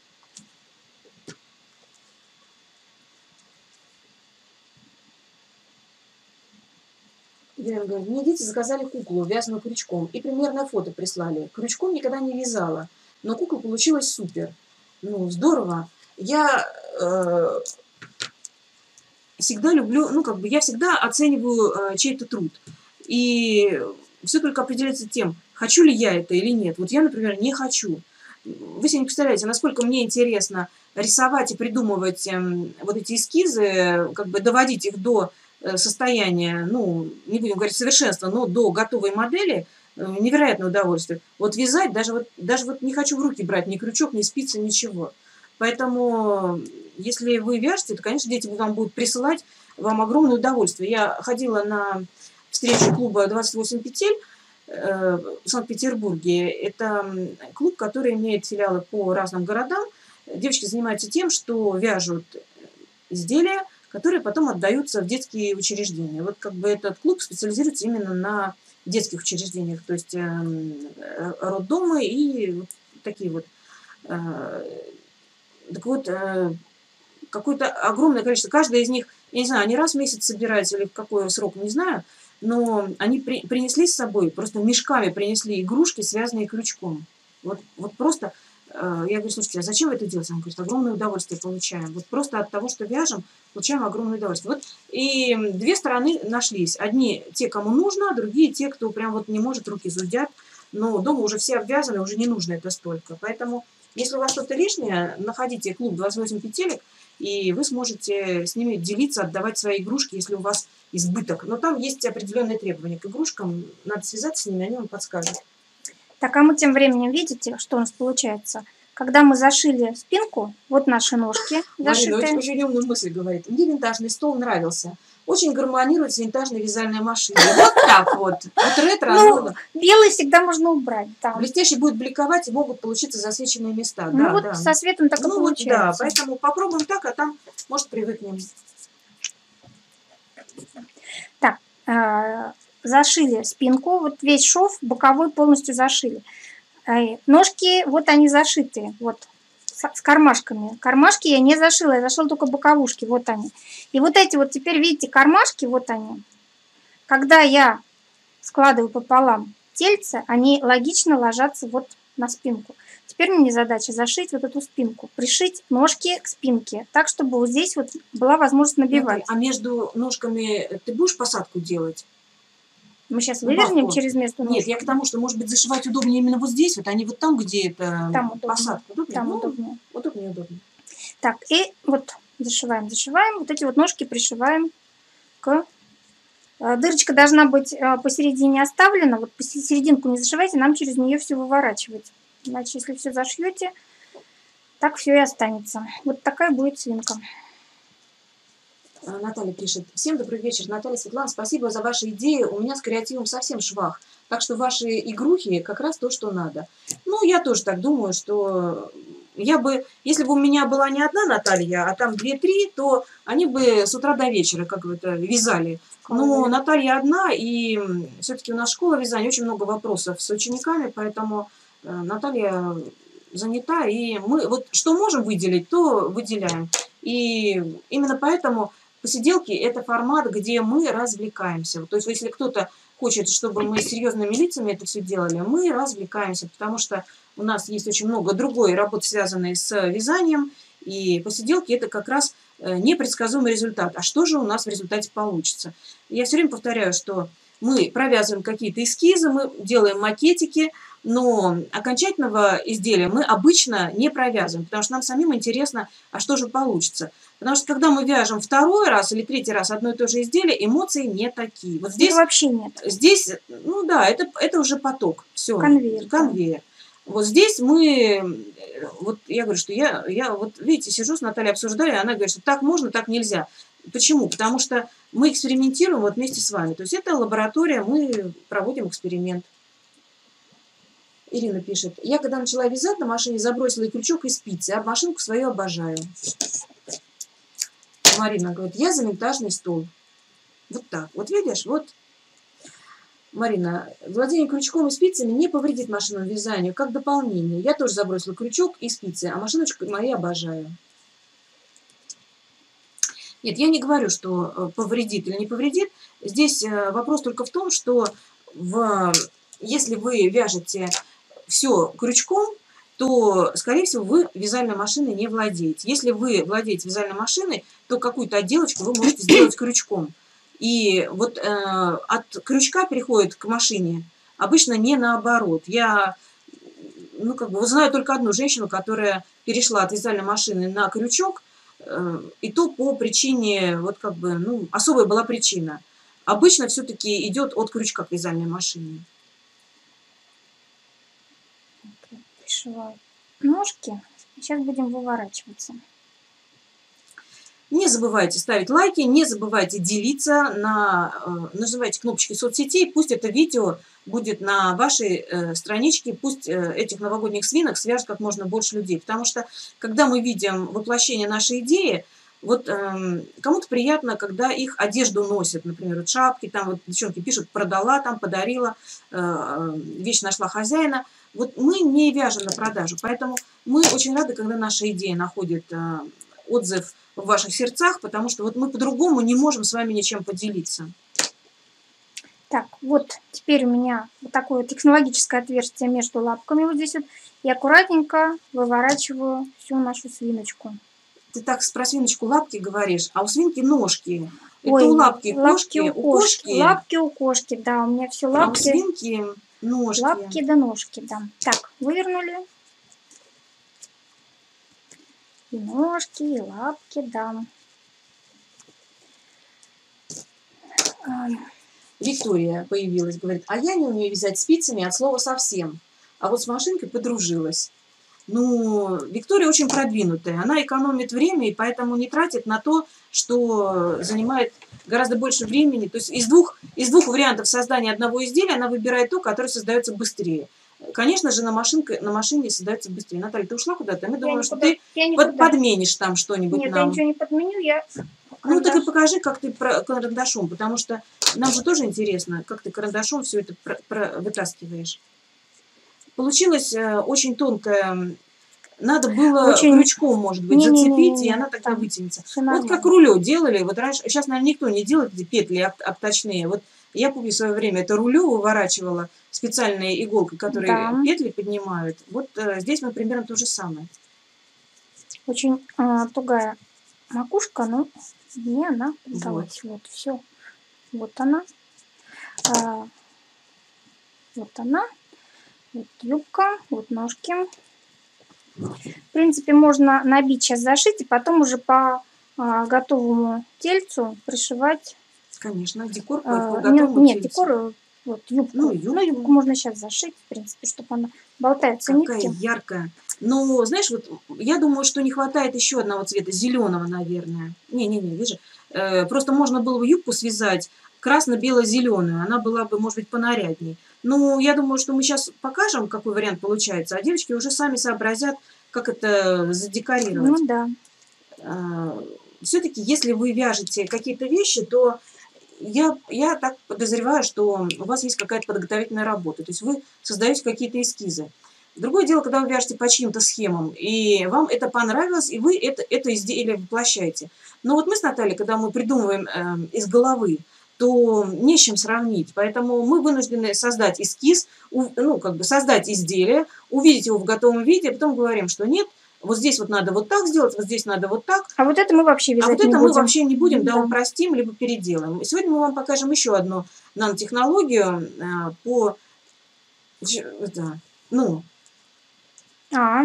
Елена говорит, мне дети заказали куклу, вязаную крючком, и примерное фото прислали. Крючком никогда не вязала, но кукла получилась супер. Ну, здорово. Я э, всегда люблю, ну, как бы, я всегда оцениваю э, чей-то труд. И все только определяется тем, хочу ли я это или нет. Вот я, например, не хочу. Вы себе не представляете, насколько мне интересно рисовать и придумывать эм, вот эти эскизы, как бы доводить их до э, состояния, ну, не будем говорить совершенства, но до готовой модели, э, невероятное удовольствие. Вот вязать, даже вот, даже вот не хочу в руки брать ни крючок, ни спицы, ничего. Поэтому, если вы вяжете, то, конечно, дети вам будут присылать вам огромное удовольствие. Я ходила на встречу клуба двадцать восемь петель э, в Санкт-Петербурге. Это клуб, который имеет филиалы по разным городам. Девочки занимаются тем, что вяжут изделия, которые потом отдаются в детские учреждения. Вот как бы этот клуб специализируется именно на детских учреждениях, то есть э, роддомы и вот такие вот э, Так вот, э, какое-то огромное количество, каждая из них, я не знаю, они раз в месяц собираются или в какой срок, не знаю, но они при, принесли с собой, просто мешками принесли игрушки, связанные крючком. Вот, вот просто, э, я говорю, слушайте, а зачем вы это делаете? Он говорит, огромное удовольствие получаем. Вот просто от того, что вяжем, получаем огромное удовольствие. Вот и две стороны нашлись. Одни те, кому нужно, а другие те, кто прям вот не может, руки зудят. Но дома уже все обвязаны, уже не нужно это столько. Поэтому, если у вас что-то лишнее, находите клуб двадцать восемь петелек, и вы сможете с ними делиться, отдавать свои игрушки, если у вас избыток. Но там есть определенные требования к игрушкам. Надо связаться с ними, они вам подскажут. Так, а мы тем временем, видите, что у нас получается? Когда мы зашили спинку, вот наши ножки Марина зашитые. очень, очень умную мысль говорит. Мне винтажный стол нравился. Очень гармонирует с винтажной вязальной машиной. Вот так вот. Вот ретро. Ну, оно... белый всегда можно убрать. Да. Блестящий будет бликовать, и могут получиться засвеченные места. Ну да, вот да. со светом так и Ну, вот, получается. да, поэтому попробуем так, а там, может, привыкнем. Так, э, зашили спинку, вот весь шов боковой полностью зашили. Э, ножки, вот они зашитые, вот, с, с кармашками. Кармашки я не зашила, я зашила только боковушки, вот они. И вот эти вот, теперь видите, кармашки, вот они. Когда я складываю пополам тельце, они логично ложатся вот на спинку. Теперь мне задача зашить вот эту спинку, пришить ножки к спинке, так, чтобы вот здесь вот была возможность набивать. А между ножками ты будешь посадку делать? Мы сейчас Убавку. вывернем через между ножек. Нет, я к тому, что, может быть, зашивать удобнее именно вот здесь, вот, а не вот там, где это Там удобнее. посадка. Удобнее? Там Ну, удобнее. удобнее, удобнее. Так, и вот зашиваем, зашиваем. Вот эти вот ножки пришиваем к... Дырочка должна быть посередине оставлена. Вот серединку не зашивайте, нам через нее все выворачивать. Иначе, если все зашьете, так все и останется. Вот такая будет свинка. Наталья пишет. Всем добрый вечер. Наталья, Светлана, спасибо за ваши идеи. У меня с креативом совсем швах. Так что ваши игрухи как раз то, что надо. Ну, я тоже так думаю, что я бы, если бы у меня была не одна Наталья, а там две-три, то они бы с утра до вечера как бы это вязали. Но Наталья одна, и все-таки у нас школа вязания, очень много вопросов с учениками, поэтому Наталья занята, и мы вот что можем выделить, то выделяем. И именно поэтому посиделки – это формат, где мы развлекаемся. То есть если кто-то хочет, чтобы мы с серьезными лицами это все делали, мы развлекаемся, потому что у нас есть очень много другой работы, связанной с вязанием, и посиделки – это как раз непредсказуемый результат. А что же у нас в результате получится? Я все время повторяю, что мы провязываем какие-то эскизы, мы делаем макетики, но окончательного изделия мы обычно не провязываем, потому что нам самим интересно, а что же получится. Потому что когда мы вяжем второй раз или третий раз одно и то же изделие, эмоции не такие. Вот здесь это вообще нет. Здесь, ну да, это, это уже поток. Все. Конвейер. Конвейер. Вот здесь мы, вот я говорю, что я, я вот видите, сижу с Натальей, обсуждаю, и она говорит, что так можно, так нельзя. Почему? Потому что мы экспериментируем вот вместе с вами. То есть это лаборатория, мы проводим эксперимент. Ирина пишет, я когда начала вязать на машине, забросила и крючок, и спицы, а машинку свою обожаю. Марина говорит, я за винтажный стол. Вот так. Вот видишь, вот. Марина, владение крючком и спицами не повредит машинному вязанию, как дополнение. Я тоже забросила крючок и спицы, а машиночку мои обожаю. Нет, я не говорю, что повредит или не повредит. Здесь вопрос только в том, что в, если вы вяжете все крючком, то, скорее всего, вы вязальной машиной не владеете. Если вы владеете вязальной машиной, то какую-то отделочку вы можете сделать крючком. И вот э, от крючка переходит к машине, обычно не наоборот. Я, ну, как бы, знаю только одну женщину, которая перешла от вязальной машины на крючок, э, и то по причине, вот как бы, ну, особая была причина. Обычно все-таки идет от крючка к вязальной машине. Пришиваю ножки. Сейчас будем выворачиваться. Не забывайте ставить лайки, не забывайте делиться, на, нажимайте кнопочки соцсетей, пусть это видео будет на вашей э, страничке, пусть э, этих новогодних свинок свяжет как можно больше людей. Потому что, когда мы видим воплощение нашей идеи, Вот эм, кому-то приятно, когда их одежду носят, например, вот шапки, там вот девчонки пишут, продала, там подарила, э, вещь нашла хозяина. Вот мы не вяжем на продажу, поэтому мы очень рады, когда наша идея находит э, отзыв в ваших сердцах, потому что вот мы по-другому не можем с вами ничем поделиться. Так, вот теперь у меня вот такое технологическое отверстие между лапками вот здесь вот. И аккуратненько выворачиваю всю нашу свиночку. Ты так про свиночку лапки говоришь, а у свинки ножки. Ой, Это у лапки лапки кошки, у у кошки. кошки, Лапки у кошки, да, у меня все а у лапки. свинки ножки. Лапки да ножки, да. Так, вывернули. И ножки, и лапки, да. Виктория появилась, говорит, а я не умею вязать спицами от слова совсем. А вот с машинкой подружилась. Ну, Виктория очень продвинутая. Она экономит время и поэтому не тратит на то, что занимает гораздо больше времени. То есть из двух, из двух вариантов создания одного изделия она выбирает то, которое создается быстрее. Конечно же, на, машинке, на машине создается быстрее. Наталья, ты ушла куда-то? Мы думаем, что ты под, подменишь там что-нибудь Нет, нам. я ничего не подменю, я... Ну, так и покажи, как ты про, карандашом, потому что нам же тоже интересно, как ты карандашом все это про, про, вытаскиваешь. Получилось э, очень тонкое. Надо было очень... крючком, может быть, не, зацепить, не, не, не, и она тогда вытянется. Вот как рулё делали. Вот раньше, сейчас, наверное, никто не делает эти петли об, обточные. Вот я помню в свое время это рулё выворачивала специальной иголкой, которые да. петли поднимают. Вот э, здесь мы примерно то же самое. Очень э, тугая макушка, но мне она удалась. Вот, вот все. Вот она. А, вот она. Вот юбка, вот ножки. В принципе, можно набить сейчас, зашить, и потом уже по а, готовому тельцу пришивать. Конечно, декор по, а, по готовому Нет, тельцу. декор, вот юбку. Ну, юбку. Ну, юбку можно сейчас зашить, в принципе, чтобы она болтается. Какая нитки. яркая. Но, знаешь, вот я думаю, что не хватает еще одного цвета, зеленого, наверное. Не-не-не, видишь, э, просто можно было бы юбку связать красно-бело-зеленую, она была бы, может быть, понарядней. Ну, я думаю, что мы сейчас покажем, какой вариант получается, а девочки уже сами сообразят, как это задекорировать. Ну, да. Все-таки, если вы вяжете какие-то вещи, то я, я так подозреваю, что у вас есть какая-то подготовительная работа. То есть вы создаете какие-то эскизы. Другое дело, когда вы вяжете по чьим-то схемам, и вам это понравилось, и вы это, это изделие воплощаете. Но вот мы с Натальей, когда мы придумываем э, из головы, то не с чем сравнить. Поэтому мы вынуждены создать эскиз, ну, как бы создать изделие, увидеть его в готовом виде, а потом говорим, что нет, вот здесь вот надо вот так сделать, вот здесь надо вот так. А вот это мы вообще вязать А вот это не мы будем. вообще не будем, да, да, упростим, либо переделаем. Сегодня мы вам покажем еще одну нанотехнологию э, по... Да, ну... А,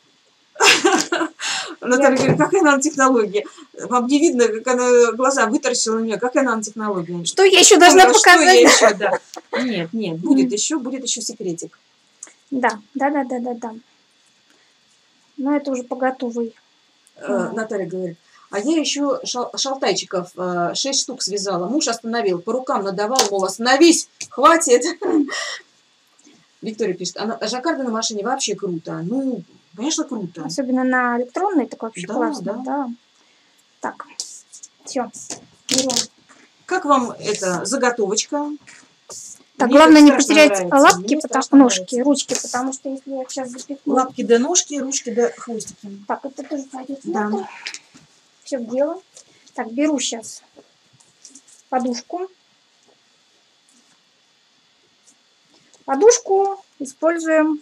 Наталья говорит, какая нанотехнология? Вам не видно, как она глаза вытаращила на меня, какая нанотехнология? Что я еще должна показать? Что я еще, да. Нет, нет, будет еще, будет еще секретик. Да, да, да, да, да, да. Но это уже по готовой. Э, Наталья говорит, а я еще шал, шалтайчиков э, шесть штук связала. Муж остановил, по рукам надавал, мол, остановись, хватит. Виктория пишет, а жаккарды на машине вообще круто. Ну, конечно, круто. Особенно на электронной, так вообще да, классно. Да. Да. Так, все, берем. Как вам эта заготовочка? Так, Мне главное не потерять нравится. лапки, Мне потому, ножки, нравится. ручки, потому что если я сейчас запихну... Лапки до ножки, ручки до хвостики. Так, это тоже пойдет. Да. Все в дело. Так, беру сейчас подушку. Подушку используем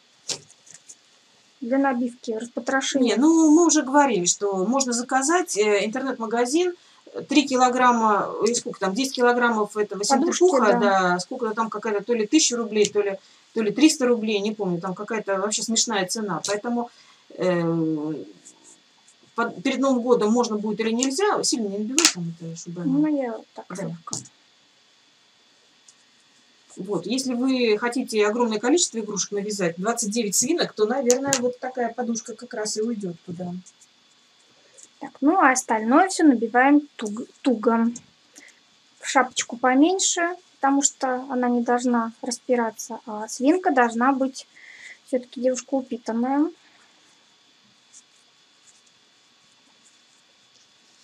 для набивки, распотрошения. Не, ну мы уже говорили, что можно заказать интернет-магазин, три килограмма, или сколько там, десять килограммов этого синтепуха, да. да, сколько там какая-то, то ли тысяча рублей, то ли, то ли триста рублей, не помню, там какая-то вообще смешная цена. Поэтому э, под, перед Новым годом можно будет или нельзя, сильно не набивай там это, чтобы... Ну, я так да. слегка. Вот, если вы хотите огромное количество игрушек навязать, двадцать девять свинок, то, наверное, вот такая подушка как раз и уйдет туда. Так, ну а остальное все набиваем туго, туго. В шапочку поменьше, потому что она не должна распираться, а свинка должна быть все-таки девушка упитанная.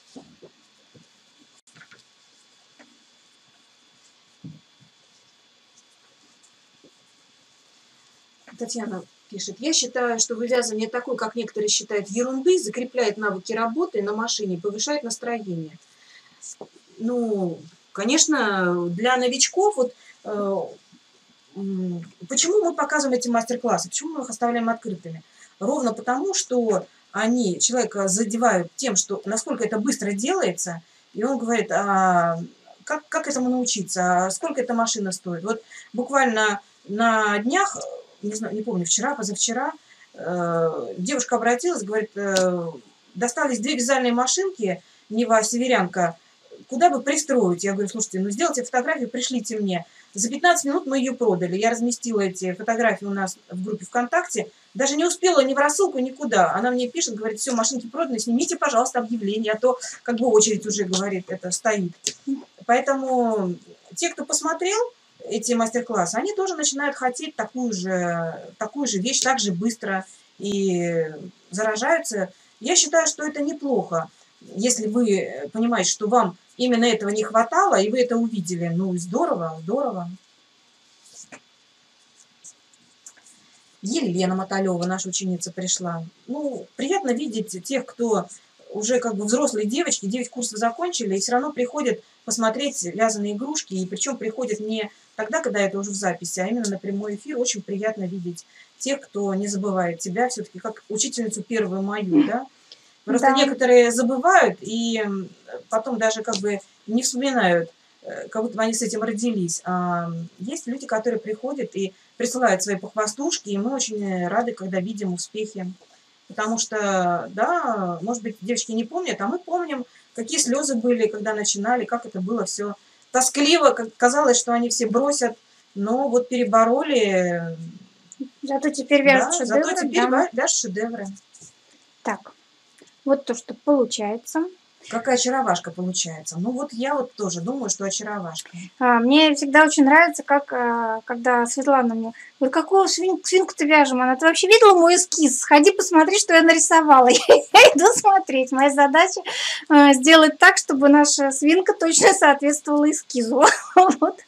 Татьяна пишет, я считаю, что вывязывание такое, как некоторые считают, ерунды, закрепляет навыки работы на машине, повышает настроение. Ну, конечно, для новичков, вот э, м, почему мы показываем эти мастер-классы, почему мы их оставляем открытыми? Ровно потому, что они человека задевают тем, что насколько это быстро делается, и он говорит, а как, как этому научиться, а сколько эта машина стоит. Вот буквально на днях, не знаю, не помню, вчера, позавчера, э, девушка обратилась, говорит, э, достались две вязальные машинки, Нева Северянка, куда бы пристроить? Я говорю, слушайте, ну сделайте фотографию, пришлите мне. За пятнадцать минут мы ее продали. Я разместила эти фотографии у нас в группе ВКонтакте. Даже не успела ни в рассылку, никуда. Она мне пишет, говорит, все, машинки проданы, снимите, пожалуйста, объявление, а то как бы очередь уже, говорит, это стоит. Поэтому те, кто посмотрел эти мастер-классы, они тоже начинают хотеть такую же, такую же вещь, так же быстро и заражаются. Я считаю, что это неплохо. Если вы понимаете, что вам именно этого не хватало, и вы это увидели, ну, здорово, здорово. Елена Моталева, наша ученица, пришла. Ну, приятно видеть тех, кто уже как бы взрослые девочки, девять курсов закончили, и все равно приходят посмотреть вязаные игрушки, и причем приходят не тогда, когда это уже в записи, а именно на прямой эфир. Очень приятно видеть тех, кто не забывает тебя все-таки как учительницу первую мою, да. Просто да. Некоторые забывают и потом даже как бы не вспоминают, как будто они с этим родились. А есть люди, которые приходят и присылают свои похвастушки, и мы очень рады, когда видим успехи. Потому что, да, может быть, девочки не помнят, а мы помним, какие слезы были, когда начинали, как это было все тоскливо, как казалось, что они все бросят, но вот перебороли. Зато теперь вяжут да, шедевры. Зато теперь да. вяжут шедевры. Так, вот то, что получается. Какая очаровашка получается. Ну вот я вот тоже думаю, что очаровашка. А, мне всегда очень нравится, как а, когда Светлана мне говорит, какую свин, свинку-то вяжем? Она, ты вообще видела мой эскиз? Сходи, посмотри, что я нарисовала. Я, я иду смотреть. Моя задача а, сделать так, чтобы наша свинка точно соответствовала эскизу. Вот.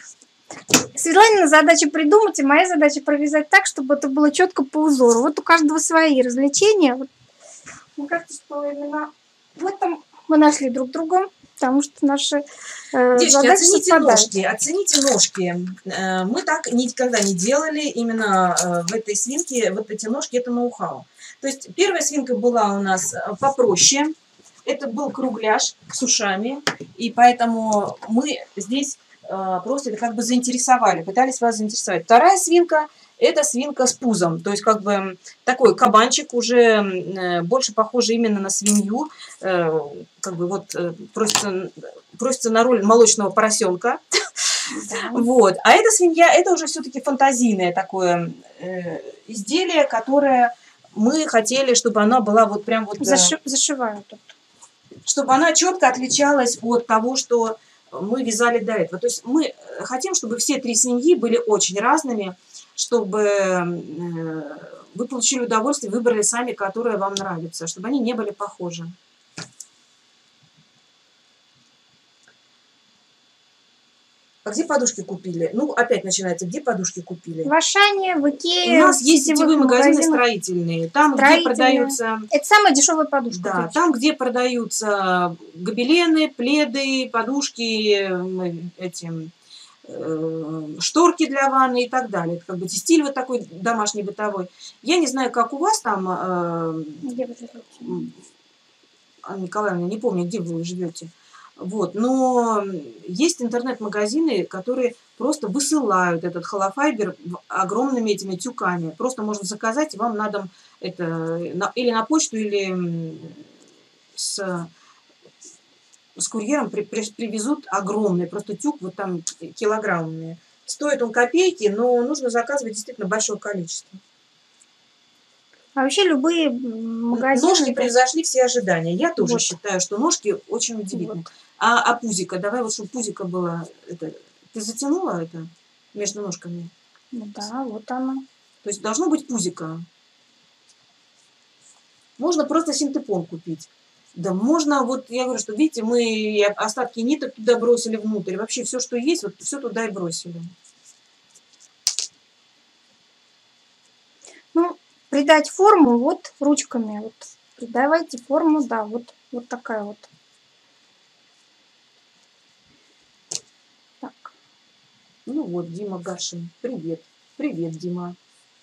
Светланина задача придумать, и моя задача провязать так, чтобы это было четко по узору. Вот у каждого свои развлечения. Вот. Мне кажется, что именно в этом мы нашли друг друга, потому что наши э, Девочки, задачи оцените совпадают. ножки, оцените ножки. Э, мы так никогда не делали именно э, в этой свинке, вот эти ножки, это ноу-хау. То есть первая свинка была у нас попроще, это был кругляш с ушами, и поэтому мы здесь э, просто как бы заинтересовали, пытались вас заинтересовать. Вторая свинка – это свинка с пузом, то есть как бы такой кабанчик, уже больше похожий именно на свинью, как бы вот просится, просится на роль молочного поросенка. Да. Вот. А эта свинья, это уже все-таки фантазийное такое изделие, которое мы хотели, чтобы она была вот прям вот... Заши, зашиваю тут. Чтобы она четко отличалась от того, что мы вязали до этого. То есть мы хотим, чтобы все три свиньи были очень разными, чтобы вы получили удовольствие, выбрали сами, которые вам нравятся, чтобы они не были похожи. А где подушки купили? Ну, опять начинается, где подушки купили? В Ашане, в Икее. У нас есть сетевые магазины строительные. Там, где продаются... Это самая дешевая подушка. Да, точно. Там, где продаются гобелены, пледы, подушки, эти... шторки для ванны и так далее. Это как бы стиль вот такой домашний, бытовой. Я не знаю, как у вас там, где вы живете? Анна Николаевна, не помню, где вы живете. Вот, но есть интернет-магазины, которые просто высылают этот холофайбер огромными этими тюками. Просто можно заказать, и вам надо это на, или на почту, или с... с курьером при, при, привезут огромный просто тюк, вот там килограммами. Стоит он копейки, но нужно заказывать действительно большое количество. А вообще любые магазины... Ножки превзошли все ожидания. Я тоже вот. считаю, что ножки очень удивительные. Вот. А, а пузико, давай вот, чтобы пузико было... Это, ты затянула это между ножками? Ну да, вот оно. То есть должно быть пузико. Можно просто синтепон купить. Да можно, вот я говорю, что видите, мы остатки ниток туда бросили внутрь. Вообще все, что есть, вот все туда и бросили. Ну, придать форму вот ручками. Вот придавайте форму, да, вот, вот такая вот. Так. Ну вот, Дима Гашин. Привет. Привет, Дима.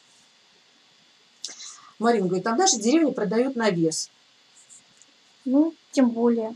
Марина говорит, а в нашей деревне продают на вес. Ну, тем более.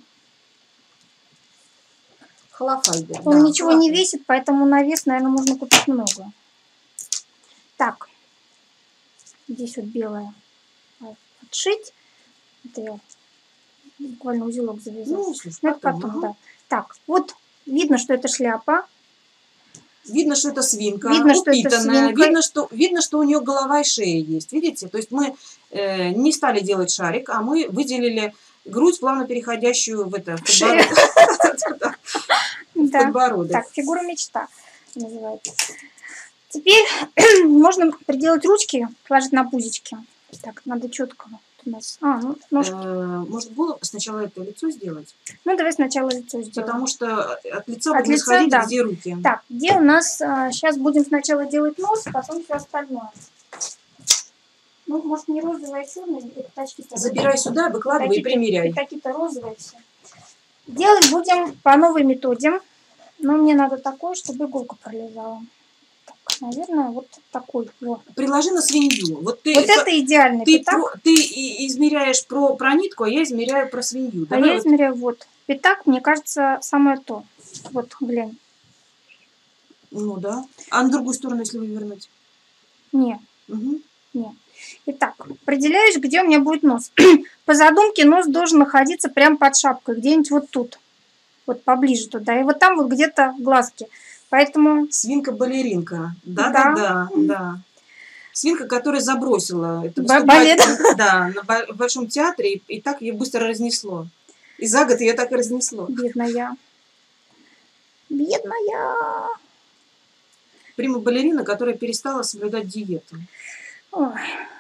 Холофайбер. Он Да, ничего не холофайбер. весит, поэтому на вес, наверное, можно купить много. Так. Здесь вот белое отшить. Это я буквально узелок завязала. Ну, слушай, Ну, это потом, потом, ага. да. Так, вот видно, что это шляпа. Видно, что это свинка, Видно, что это упитанная. свинка. Видно, что, видно, что у нее голова и шея есть. Видите? То есть мы э, не стали делать шарик, а мы выделили грудь, плавно переходящую в это, в Шею. подбородок. В Да. подбородок. Так, фигура мечта называется. Теперь можно приделать ручки, положить на пузички. Так, надо четко. У нас. А, ну, ножки. Э, Может, голову сначала это лицо сделать? Ну, давай сначала лицо сделаем. Потому что от лица От будем лица, исходить, да. где руки. Так, где у нас... А, сейчас будем сначала делать нос, потом все остальное. Ну, может, не розовые, а черные. Пятачки-то Забирай сюда, выкладывай и примеряй. Пятаки-то розовые все. Делать будем по новой методе. Но мне надо такое, чтобы иголка пролезала. Так, наверное, вот такой. Вот, Приложи на свинью. Вот, ты, вот это идеальный ты, пятак. про, ты и измеряешь про, про нитку, а я измеряю про свинью. А Давай я вот. измеряю вот. Пятак, мне кажется, самое то. Вот, глянь. Ну да. А на другую сторону, если вывернуть? Не, Угу. не. Итак, определяешь, где у меня будет нос. По задумке нос должен находиться прямо под шапкой, где-нибудь вот тут. Вот поближе туда. И вот там вот где-то глазки. Поэтому... Свинка-балеринка. Да. Да-да-да. Да. Свинка, которая забросила. Это Балет. выступает, да, на в Большом театре. И, и так ее быстро разнесло. И за год ее так и разнесло. Бедная. Бедная. Прима-балерина, которая перестала соблюдать диету. Ой.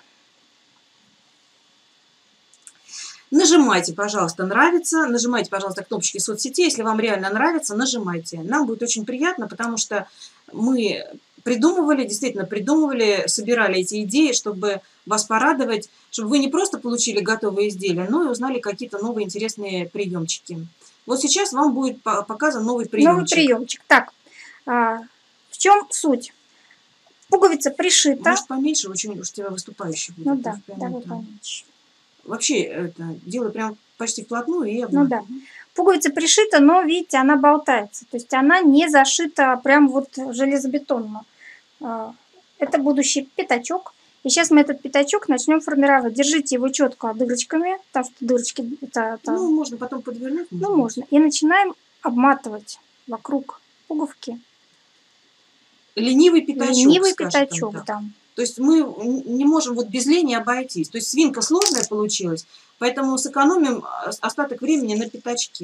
Нажимайте, пожалуйста, нравится. Нажимайте, пожалуйста, кнопочки соцсетей. Если вам реально нравится, нажимайте. Нам будет очень приятно, потому что мы придумывали, действительно придумывали, собирали эти идеи, чтобы вас порадовать, чтобы вы не просто получили готовые изделия, но и узнали какие-то новые интересные приемчики. Вот сейчас вам будет показан новый приемчик. Новый приемчик. Так, а, в чем суть? Пуговица пришита. Может, поменьше, очень уж у тебя выступающий будет. Ну да, давай поменьше. Вообще, это делай прям почти вплотную и обматывай. Ну да. Пуговица пришита, но, видите, она болтается. То есть она не зашита прям вот железобетонно. Это будущий пятачок. И сейчас мы этот пятачок начнем формировать. Держите его четко дырочками, потому что дырочки... Это, это... Ну, можно потом подвернуть. Ну, можно. И начинаем обматывать вокруг пуговки. Ленивый пятачок, Ленивый пятачок, да. То есть мы не можем вот без лени обойтись. То есть свинка сложная получилась, поэтому сэкономим остаток времени на пятачке.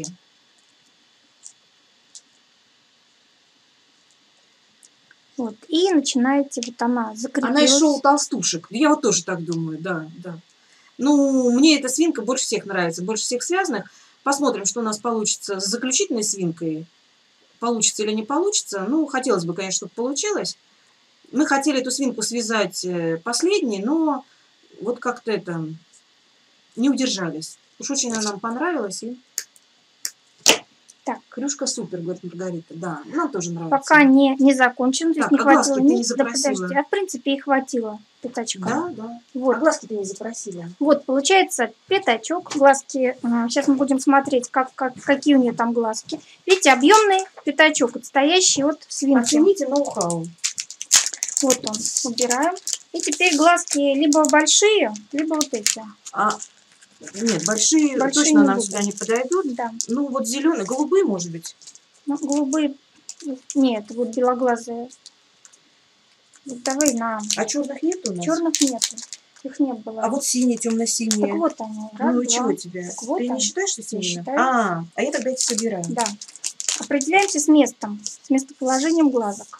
Вот, и начинаете, вот она закрепилась. Она из шоу толстушек. Я вот тоже так думаю, да, да. Ну, мне эта свинка больше всех нравится, больше всех связанных. Посмотрим, что у нас получится с заключительной свинкой. Получится или не получится. Ну, хотелось бы, конечно, чтобы получилось. Мы хотели эту свинку связать последней, но вот как-то это не удержались. Уж очень она нам понравилась. И... Так. Крюшка супер, говорит Маргарита. Да, нам тоже нравится. Пока не, не закончен, то есть так, не а хватило. глазки ни... ты не запросила? Да, подожди, а в принципе и хватило пятачка. Да, да. Вот. А глазки ты не запросила? Вот, получается пятачок, глазки. Сейчас мы будем смотреть, как, как, какие у нее там глазки. Видите, объемный пятачок, отстоящий от свинки. Оцените ноу-хау. Вот он, убираем. И теперь глазки либо большие, либо вот эти. А, нет, большие, большие точно не нам будут. сюда не подойдут. Да. Ну, вот зеленые, голубые, может быть. Ну, голубые, нет, вот белоглазые. Вот давай на... А черных нет у нас? Черных нету, их не было. А вот синие, темно-синие. Так вот они. Раз, Ну и два. чего тебе? Вот Ты они. не считаешь, что синие? Считаю. А, а я тогда эти собираю. Да. Определяемся с местом, с местоположением глазок.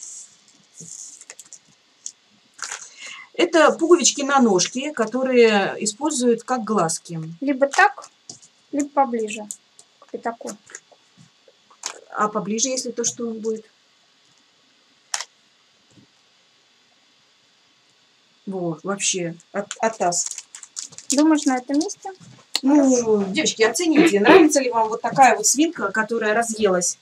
Это пуговички на ножке, которые используют как глазки. Либо так, либо поближе к пятаку. А поближе, если то, что он будет? Вот, вообще, от, атас. Думаешь, на этом месте? Ну, девочки, оцените, нравится ли вам вот такая вот свинка, которая разъелась?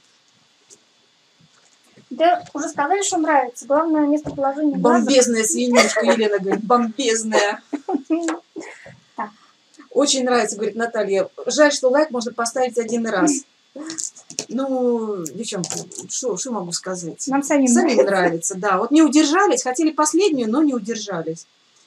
Да, уже сказали, что нравится. Главное местоположение глазок. Бомбезная свинюшка, Елена говорит, бомбезная. Так. Очень нравится, говорит Наталья. Жаль, что лайк можно поставить один раз. Ну, девчонки, что могу сказать? Нам самим Самим нравится. нравится, да. Вот не удержались, хотели последнюю, но не удержались.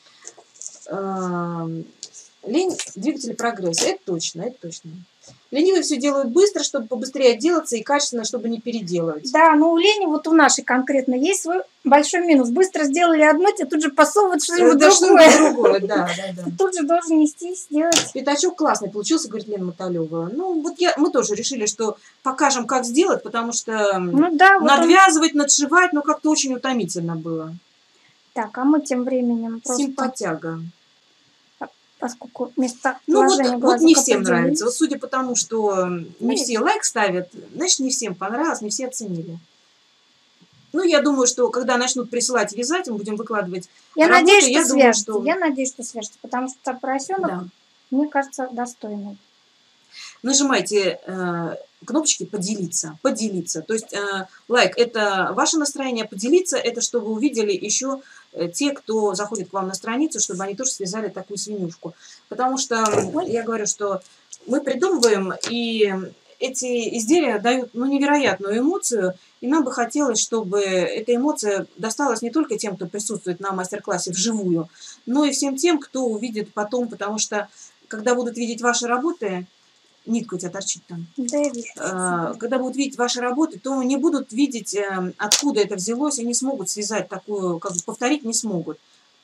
Эм, Лень – двигатель прогресса. Это точно, это точно. Ленивые все делают быстро, чтобы побыстрее отделаться, и качественно, чтобы не переделывать. Да, но у Лени, вот у нашей конкретно, есть свой большой минус. Быстро сделали одно, тебе тут же посовывают что-нибудь Да, другое. что-нибудь другое, да, да, да. Ты тут же должен нестись, сделать. Пятачок классный получился, говорит Лена Моталева. Ну, вот я, мы тоже решили, что покажем, как сделать, потому что Ну да, вот он. надвязывать, надшивать, ну, как-то очень утомительно было. Так, а мы тем временем просто, Симпатяга. поскольку место Ну, вот, положения вот не глазок всем определились. нравится. Вот судя по тому, что не Ну, все лайк ставят, значит, не всем понравилось, не все оценили. Ну, я думаю, что когда начнут присылать и вязать, мы будем выкладывать Я работу, надеюсь, что я думаю, свяжется. что... Я надеюсь, что свяжется, потому что поросенок, Да. мне кажется, достойный. Нажимайте э, кнопочки «Поделиться», «Поделиться». То есть э, лайк – это ваше настроение, «Поделиться» – это чтобы вы увидели еще э, те, кто заходит к вам на страницу, чтобы они тоже связали такую свинюшку. Потому что Ой. я говорю, что мы придумываем, и эти изделия дают ну, невероятную эмоцию, и нам бы хотелось, чтобы эта эмоция досталась не только тем, кто присутствует на мастер-классе вживую, но и всем тем, кто увидит потом, потому что когда будут видеть ваши работы, нитка у тебя торчит там. Да, я вижу. А, Когда будут видеть ваши работы, то не будут видеть, откуда это взялось, и не смогут связать такую, как бы повторить не смогут.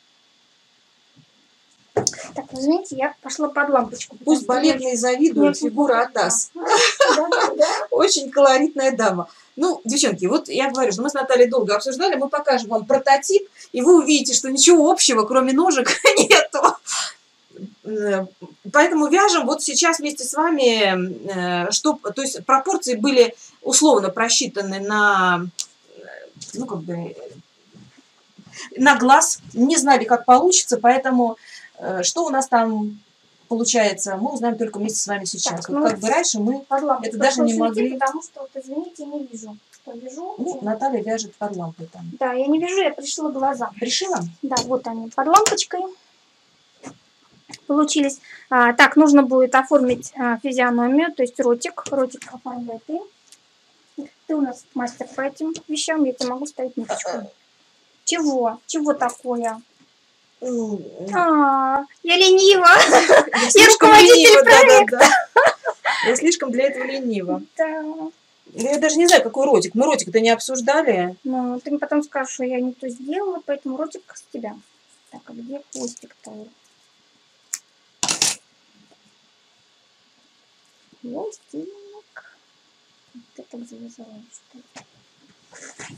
Так, извините, я пошла под лампочку. Пусть балетные завидуют, фигура атас. Очень колоритная дама. Ну, девчонки, вот я говорю, что мы с Натальей долго обсуждали, мы покажем вам прототип, и вы увидите, что ничего общего, кроме ножек, нету. Поэтому вяжем вот сейчас вместе с вами, что, то есть пропорции были условно просчитаны на, ну, как бы, на глаз, не знали, как получится, поэтому что у нас там получается, мы узнаем только вместе с вами сейчас. Так, вот ну, как бы раньше мы это даже не могли. Потому что, вот, извините, не вижу, что вяжу. Ну, Наталья вяжет под лампой там. Да, я не вяжу, я пришила глаза. Пришила? Да, вот они под лампочкой получились. А, так, нужно будет оформить а, физиономию, то есть ротик. Ротик оформляй ты. Ты у нас мастер по этим вещам, я тебе могу ставить ниточку. Чего? Чего такое? А, я ленива. Я руководитель проекта. Я слишком для этого ленива. Да. Я даже не знаю, какой ротик. Мы ротик-то не обсуждали. Ну, ты мне потом скажешь, что я не то сделала, поэтому ротик с тебя. Так, а где хвостик-то? Хвостик. Ты так завязала, что ли?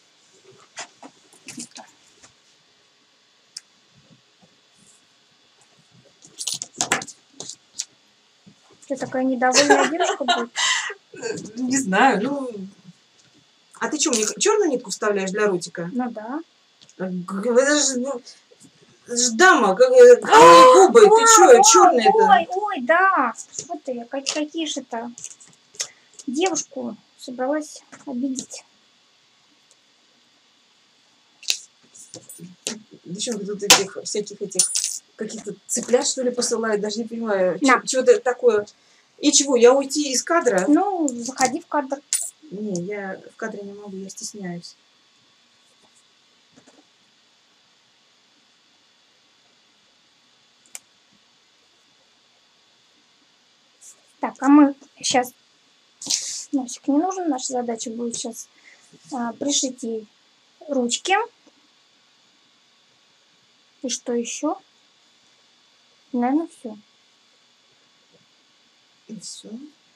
Что, такая недовольная девушка будет? Не знаю, ну... А ты что, мне черную нитку вставляешь для ротика? Ну да. Это же, ну, это же дама, как губы, ты что, черные-то? Ой, ой, да. Вот ты, какие же это... Девушку собралась обидеть. Девчонки тут этих, всяких этих, каких-то цыплят, что ли, посылают, даже не понимаю, Да. что-то такое. И чего, я уйти из кадра? Ну, заходи в кадр. Не, я в кадре не могу, я стесняюсь. Так, а мы сейчас... Носик не нужен, наша задача будет сейчас а, пришить ей ручки. И что еще? Наверное, все. И все.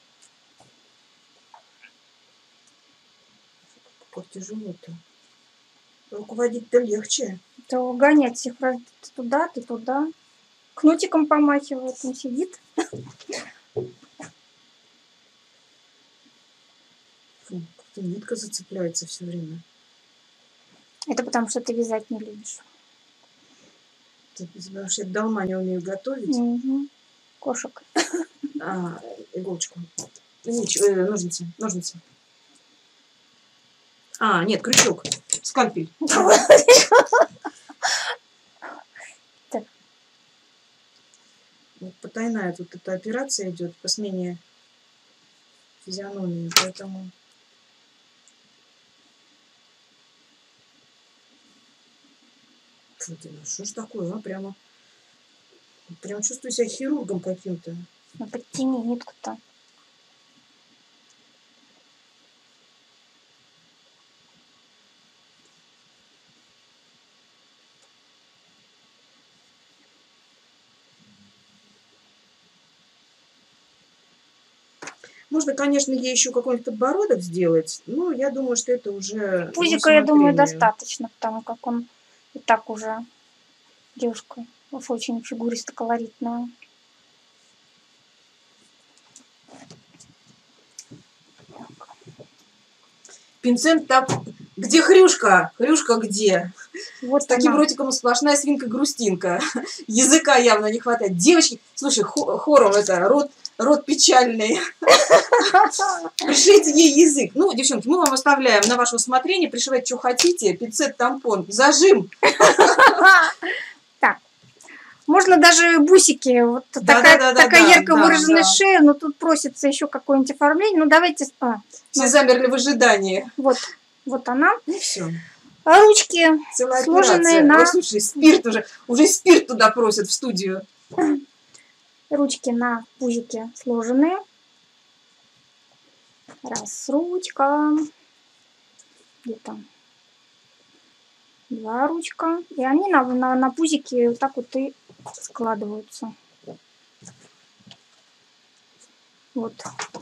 Как тяжело-то. Руководить-то легче. То гонять всех раз ты туда, ты туда. Кнутиком помахивает, он сидит. Фу, как-то нитка зацепляется все время. Это потому что ты вязать не любишь. Потому что я долма не умею готовить. Угу. Кошек. А, иголочку. Нич- э, ножницы, ножницы. А, нет, крючок. Скальпель. Так. Вот потайная тут эта операция идет по смене физиономии, поэтому... Фу ты, ну что ж такое, а? Прямо... Прям чувствую себя хирургом каким-то. Ну, подтяни нитку-то. Можно, конечно, ей еще какой-нибудь подбородок сделать, но я думаю, что это уже... по Пузика, я думаю, усмотрению. достаточно, потому как он и так уже девушка уж очень фигуристо-колоритная. Пинцет там... Где Хрюшка? Хрюшка где? Вот С таким она. ротиком сплошная свинка-грустинка. Языка явно не хватает. Девочки, слушай, хо- хором это, рот, рот печальный. Пришейте ей язык. Ну, девчонки, мы вам оставляем на ваше усмотрение. Пришивайте, что хотите. Пинцет, тампон, зажим. Так. Можно даже бусики. Вот Да, такая, да, да, да, такая да, ярко да, выраженная да. шея, но тут просится еще какое-нибудь оформление. Ну, давайте... А, Все замерли в ожидании. вот, вот она. И все. А ручки Целая сложенные операция. на... Ой, слушай, спирт уже. Уже спирт туда просят в студию. Ручки на пузике сложенные. Раз ручка. Где там? Два ручка. И они на, на, на пузике вот так вот и складываются. Вот.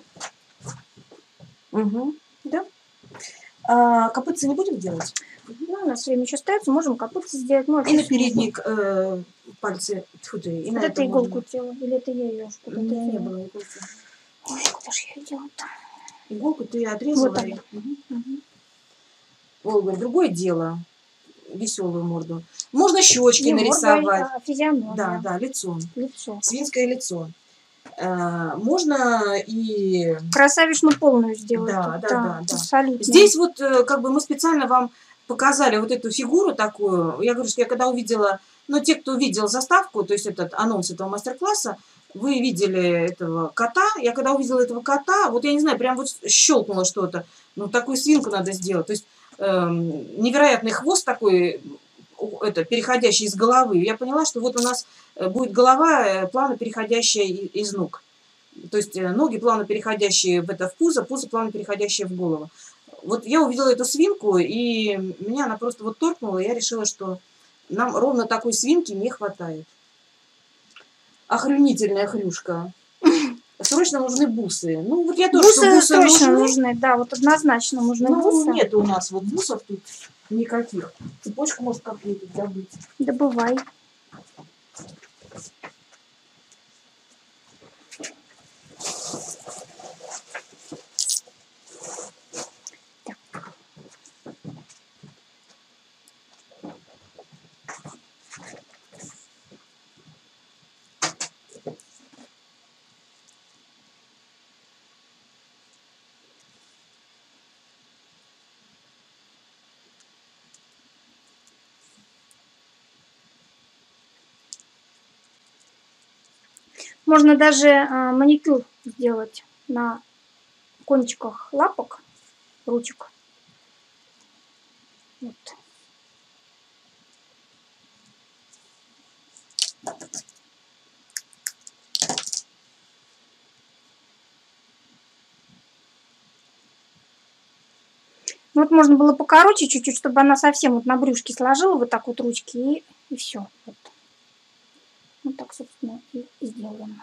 Угу. Да. А, копытцы не будем делать? Ну, у нас время еще остается. Можем копытцы сделать. Ну, И на передние э, пальцы. Тьфу ты, и на вот это эту иголку можно. делала. Или это я ее У куда-то меня не делала? было иголки. Ой, куда же я ее делала-то? Иголку ты отрезала. Вот и- она. Мгм. Угу. Ой, говорю, другое дело. Веселую морду. Можно щечки Не нарисовать. морда, а физиономия. Да, да, лицо. Лицо. Свинское лицо. Э, можно и... Красавишну полную сделать. Да, тут, да, да, да. Абсолютно. Здесь вот э, как бы мы специально вам показали вот эту фигуру такую. Я говорю, что я когда увидела, ну, те, кто увидел заставку, то есть этот анонс этого мастер-класса, вы видели этого кота. Я когда увидела этого кота, вот я не знаю, прям вот щелкнуло что-то. Ну, такую свинку надо сделать. То есть эм, невероятный хвост такой, у- это, переходящий из головы. Я поняла, что вот у нас э, будет голова э, плавно переходящая и- из ног. То есть э, ноги плавно переходящие в это в пузо, пузо плавно переходящее в голову. Вот я увидела эту свинку, и меня она просто вот торкнула, и я решила, что нам ровно такой свинки не хватает. Охренительная хрюшка. Срочно нужны бусы. Ну, вот я тоже, что Бусы бусы срочно нужны. нужны. Да, вот однозначно нужны Ну, бусы. нет у нас вот бусов тут никаких. Цепочку может как-нибудь добыть. Добывай. Можно даже а, маникюр сделать на кончиках лапок, ручек. Вот. Ну, вот можно было покороче чуть-чуть, чтобы она совсем вот на брюшке сложила вот так вот ручки, и, и все. Вот. Вот так, собственно, и сделаем.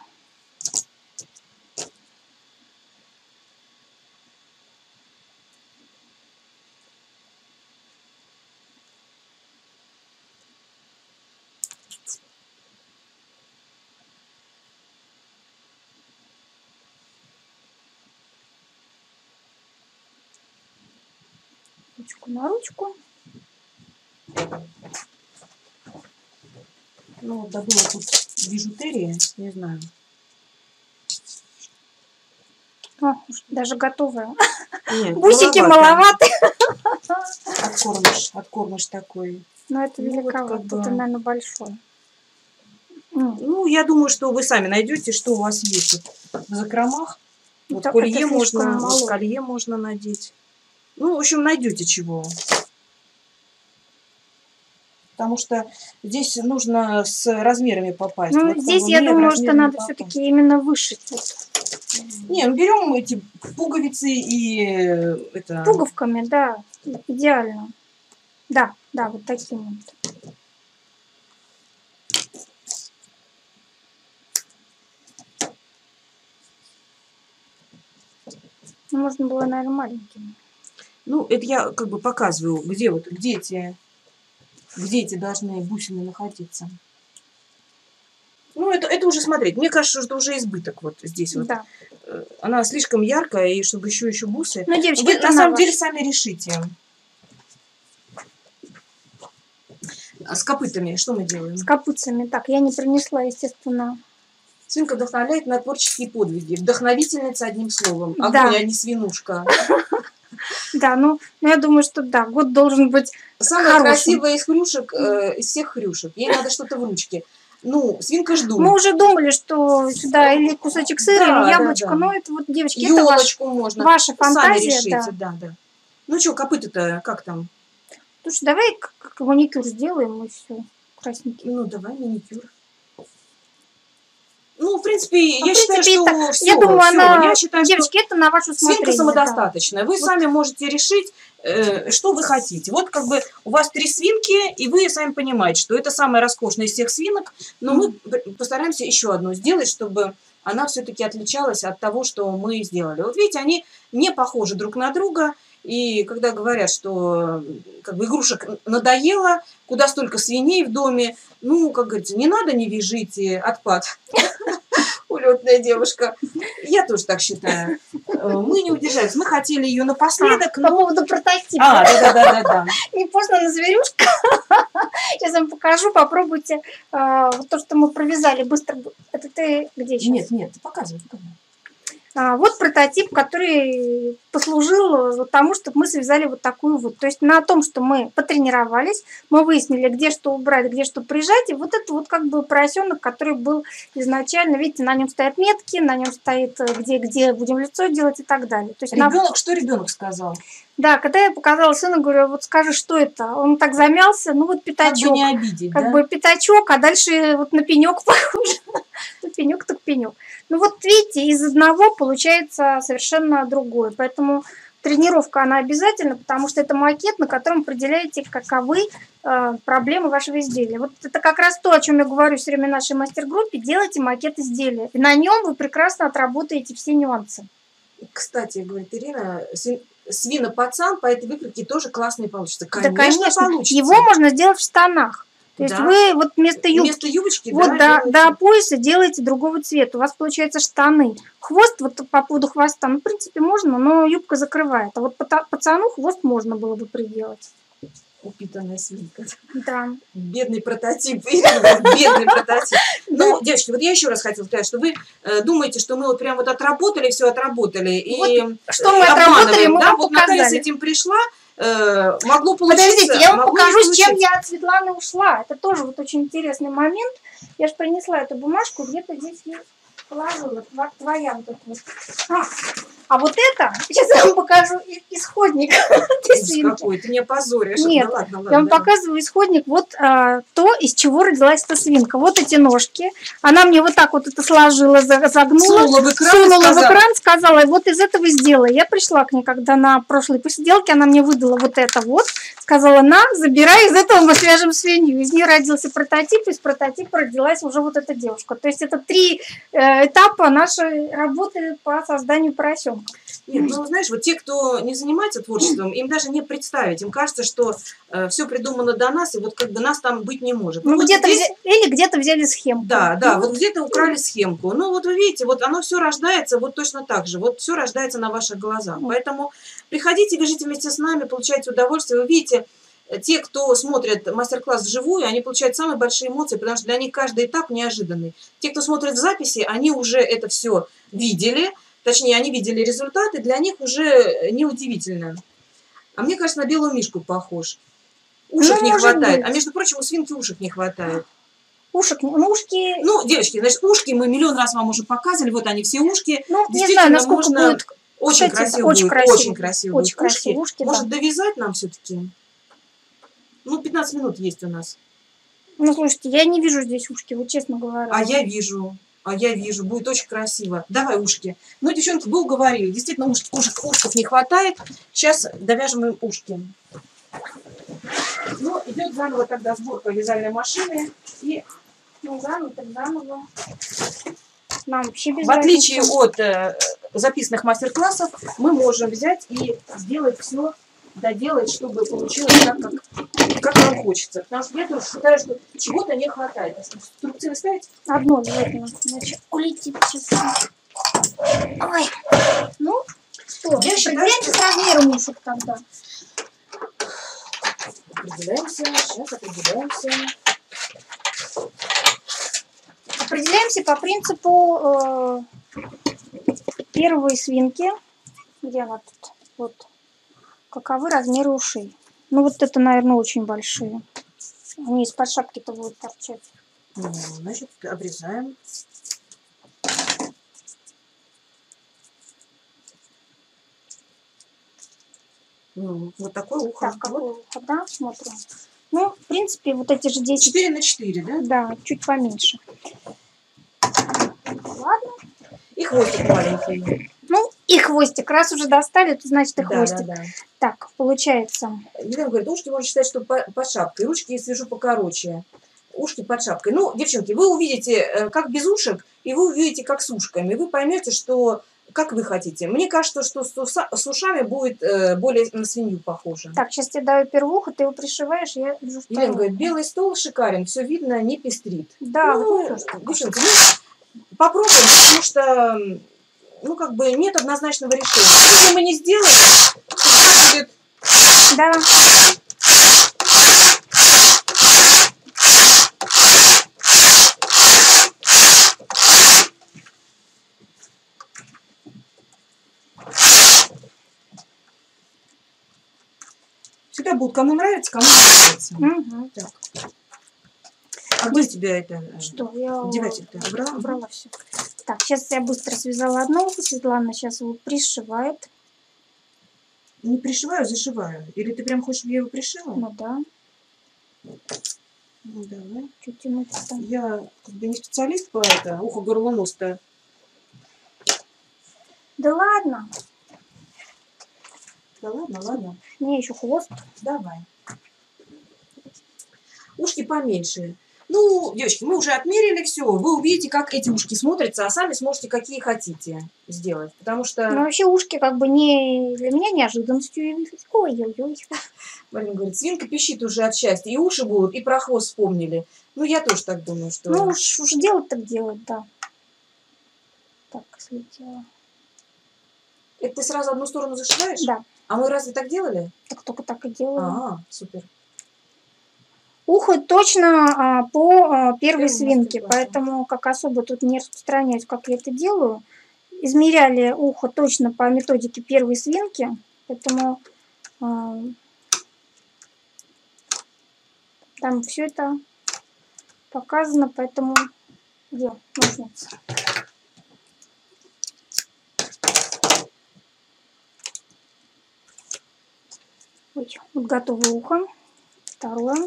Ручку на ручку. Ну, вот добыла тут бижутерии, не знаю. О, уж даже готовая. Нет, Бусики маловато. маловаты. Откормыш, откормыш такой. Но это Ну, вот великовато. как бы- Это, наверное, большое. М, Ну, я думаю, что вы сами найдете, что у вас есть вот в закромах. Вот это- колье это слишком можно, вот мало. колье можно надеть. Ну, в общем, найдете чего. Потому что здесь нужно с размерами попасть. Ну, Вот как здесь бы я мне в думаю, что размер не надо попасть. все-таки именно вышить. Вот. Не, ну берем эти пуговицы и э, это. Пуговками, да, идеально. Да, да, вот таким вот. Ну, можно было, наверное, маленькими. Ну, это я как бы показываю, где вот, где эти, где эти должны бусины находиться. Ну, это, это уже смотреть. Мне кажется, что уже избыток вот здесь вот. Да. Э, Она слишком яркая, и чтобы еще еще бусы. Ну, девочки, Вы это на самом ваш. деле сами решите. А с копытами что мы делаем? С капуцами. Так, я не принесла, естественно. Свинка вдохновляет на творческие подвиги. Вдохновительница, одним словом. Да. Огонь, а не свинушка. Да, ну, ну, я думаю, что да, год должен быть Самая хорошим. красивая из хрюшек, э, из всех хрюшек. Ей надо что-то в ручке. Ну, свинка жду. Мы уже думали, что сюда или кусочек сыра, Да, или да, яблочко, да. но это вот, девочки, это ваш, Елочку можно. ваша Сами фантазия, решите, да. да, да. Ну что, копыта-то как там? Слушай, давай к- к- маникюр сделаем и все. Красненький. Ну, давай маникюр. Ну, в принципе, Ну, я в считаю, принципе, что это- все, я думаю, она, я считаю, что девочки, это на ваше усмотрение. свинка да. самодостаточная. Вы Вот. сами можете решить, э, что вы хотите. Вот как бы у вас три свинки, и вы сами понимаете, что это самая роскошная из всех свинок, но мы п- постараемся еще одну сделать, чтобы она все-таки отличалась от того, что мы сделали. Вот видите, они не похожи друг на друга, и когда говорят, что как бы игрушек надоело, куда столько свиней в доме, ну, как говорится, не надо, не вяжите, отпад. Улетная девушка. Я тоже так считаю. Э, Мы не удержались. Мы хотели ее напоследок, По но... поводу прототипа. А, да-да-да-да. Не поздно на зверюшка. Сейчас вам покажу, попробуйте. А, вот то, что мы провязали быстро. Это ты где сейчас? Нет, нет, показывай, показывай. А, вот прототип, который послужил вот тому, чтобы мы связали вот такую вот. То есть на том, что мы потренировались, мы выяснили, где что убрать, где что прижать. И вот это вот как бы поросенок, который был изначально, видите, на нем стоят метки, на нем стоит, э, где, где будем лицо делать и так далее. То есть на- Ребенок, что ребенок сказал? Да, когда я показала сыну, говорю, вот скажи, что это? Он так замялся, ну вот Как бы пятачок. не обидеть, Как да? бы пятачок, а дальше вот на пенек похоже. Ну, пенек так пенек. Ну вот видите, из одного получается совершенно другое. Поэтому тренировка, она обязательна, потому что это макет, на котором определяете, каковы э, проблемы вашего изделия. Вот это как раз то, о чем я говорю все время в нашей мастер-группе. Делайте макет изделия. И на нем вы прекрасно отработаете все нюансы. Кстати, говорит Ирина, свин- свинопацан по этой выкройке тоже классный получится. Да, Конечно, конечно. получится. Его можно сделать в штанах. То есть Да. вы вот вместо юбки, Вместо юбочки, вот да, до, делаете. до пояса делаете другого цвета. У вас получается штаны. Хвост, вот по поводу хвоста, ну, в принципе, можно, но юбка закрывает. А вот пата- пацану хвост можно было бы приделать. Упитанная свинка. Да. Бедный прототип. Бедный прототип. Ну, девочки, вот я еще раз хотела сказать, что вы э, думаете, что мы вот прям вот отработали, все отработали. И Вот что мы э, обманываем, отработали, мы да? вам Вот Наталья с показали. этим пришла, э, могло получиться. Подождите, я вам могло не покажу, с чем получиться. я от Светланы ушла. Это тоже вот очень интересный момент. Я же принесла эту бумажку, где-то здесь я положила. Тва- Твоя вот эта вот. А, а вот это, сейчас я вам покажу и- исходник этой Ужас свинки. какой, ты меня позоришь. Нет, Ну, ладно, ладно, Я вам да. показываю исходник. Вот а, то, из чего родилась эта свинка. Вот эти ножки. Она мне вот так вот это сложила, за- загнула. Сунула в экран, Сунула в сказала. экран, сказала, вот из этого сделай. Я пришла к ней, когда на прошлой посиделке она мне выдала вот это вот. Сказала, на, забирай, из этого мы свяжем свинью. Из нее родился прототип, из прототипа родилась уже вот эта девушка. То есть это три э, этапа нашей работы по созданию поросенка. Нет, ну, знаешь, вот те, кто не занимается творчеством, им даже не представить. Им кажется, что все придумано до нас, и вот как бы нас там быть не может. Ну, вот где-то здесь- взя- Или где-то взяли схемку. Да, да, Ну, вот где-то украли схемку. Ну, вот вы видите, вот оно все рождается вот точно так же. Вот все рождается на ваших глазах. Мгм. Поэтому приходите, вяжите вместе с нами, получайте удовольствие. Вы видите, те, кто смотрит мастер-класс вживую, они получают самые большие эмоции, потому что для них каждый этап неожиданный. Те, кто смотрит в записи, они уже это все видели, точнее, они видели результаты, для них уже неудивительно. А мне кажется, на белую мишку похож. Ушек Ну, не может хватает. быть. А между прочим, у свинки ушек не хватает. Ушек, не- ну ушки, Ну, девочки, значит, ушки мы миллион раз вам уже показывали. Вот они все ушки. ну, не Действительно, знаю, насколько можно... будет. Очень Кстати, красиво очень будет, красиво очень будет. красиво Очень будет. красиво. Ушки. Ушки, Может, да. довязать нам все-таки? Ну, пятнадцать минут есть у нас. Ну, слушайте, я не вижу здесь ушки, вот честно говоря. А я вижу. А я вижу. Будет очень красиво. Давай ушки. Ну, девчонки, вы уговорили. Действительно, уш, ушек, ушков не хватает. Сейчас довяжем им ушки. Ну, идет заново тогда сборка вязальной машины. И Ну, заново, так заново. Нам вообще без в отличие разницы. от э, записанных мастер-классов, мы можем взять и сделать все, доделать, чтобы получилось так, как, как нам хочется. Потому что я тоже считаю, что чего-то не хватает. Инструкции ставить? Одно обязательно, иначе улетит сейчас. Ой. Ну, что, Я считаю, определяемся с размером ушек тогда. Определяемся, сейчас определяемся. Определяемся по принципу э, первой свинки. Где она тут? Вот. Каковы размеры ушей? Ну, вот это, наверное, очень большие. Они из-под шапки-то будут торчать. Ну, значит, обрезаем. Ну, вот такое ухо. Так, какое ухо, да, смотрим. Ну, в принципе, вот эти же десять... четыре на четыре, да? Да, чуть поменьше. Ладно. И хвостик маленький. Ну, и хвостик. Раз уже достали, то значит и Да, хвостик. да, да. Так, получается. Елена говорит, ушки можно считать, что по- под шапкой. Ручки я свяжу покороче. Ушки под шапкой. Ну, девчонки, вы увидите, э, как без ушек, и вы увидите, как с ушками. Вы поймете, что как вы хотите. Мне кажется, что с, уса- с ушами будет э, более на свинью похоже. Так, сейчас тебе даю первое ухо, ты его пришиваешь, я вяжу второе. Елена говорит, белый стол шикарен, все видно, не пестрит. Да, ну, вот тоже. девчонки, ну, попробуем, потому что, ну, как бы нет однозначного решения. Если мы не сделаем, то будет... Да. Всегда будут кому нравится, кому не нравится. Угу. Так. А где тебя это... Что, я Деватель-то убрала? убрала все. Так, сейчас я быстро связала одно ухо, Светлана сейчас его пришивает. Не пришиваю, зашиваю. Или ты прям хочешь, чтобы я его пришила? Ну да, Ну, давай. чуть тянуть там. Я как бы не специалист по это, ухо, горло, нос-то. Да ладно, Да ладно, ладно. мне еще хвост. Давай. Ушки поменьше. Ну, девочки, мы уже отмерили все. Вы увидите, как эти ушки смотрятся, а сами сможете какие хотите сделать. Потому что... Ну вообще ушки как бы не для меня неожиданностью явились. Ой-ой-ой. Марина говорит, свинка пищит уже от счастья. И уши будут, и про хвост вспомнили. Ну, я тоже так думаю, что... Ну уж, уж делать так делать, да. Так, слетела. Это ты сразу одну сторону зашиваешь? Да, А мы разве так делали? так только так и делаю. А, супер. Ухо точно а, по а, первой Первому свинке, мастер-классу. поэтому как особо тут не распространяюсь, как я это делаю. Измеряли ухо точно по методике первой свинки, поэтому а, там все это показано, поэтому где ножницы? Ой, вот готовое ухо. Второе.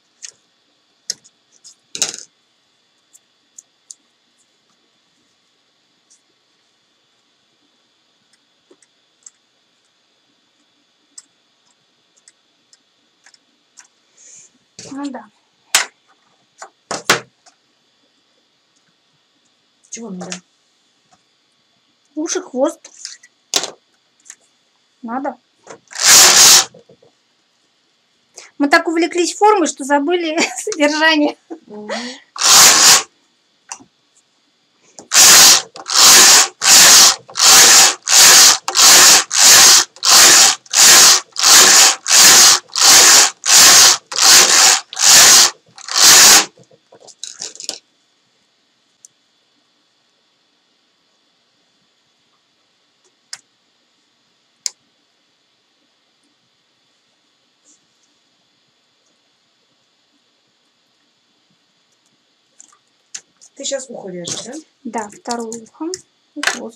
Ну да. Чего надо? Уши, хвост. Надо. Мы так увлеклись формой, что забыли содержание. Угу. Ты сейчас ухо вяжешь, да? Да, второе ухо и хвост.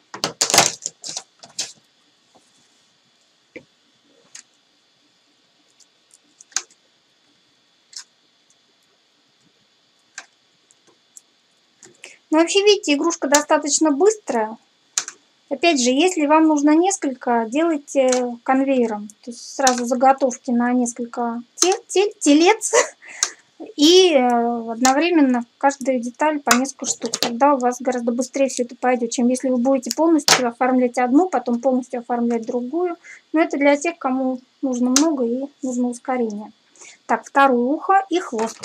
Ну, вообще, видите, игрушка достаточно быстрая. Опять же, если вам нужно несколько, делайте конвейером. То есть сразу заготовки на несколько тел, тел, телец. И одновременно каждую деталь по несколько штук. Тогда у вас гораздо быстрее все это пойдет, чем если вы будете полностью оформлять одну, потом полностью оформлять другую. Но это для тех, кому нужно много и нужно ускорение. Так, второе ухо и хвост.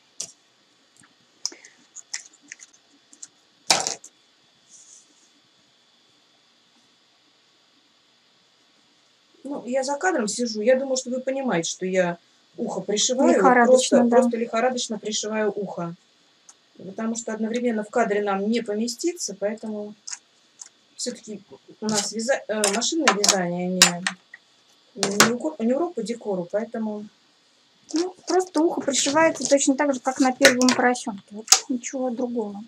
Ну, я за кадром сижу. Я думаю, что вы понимаете, что я ухо пришиваю. Лихорадочно, просто, да. просто лихорадочно пришиваю ухо. Потому что одновременно в кадре нам не поместится, поэтому все-таки у нас вяза... э, машинное вязание, не, не, урок, не урок по декору, поэтому... Ну, просто ухо пришивается точно так же, как на первом поросенке. Вот ничего другого.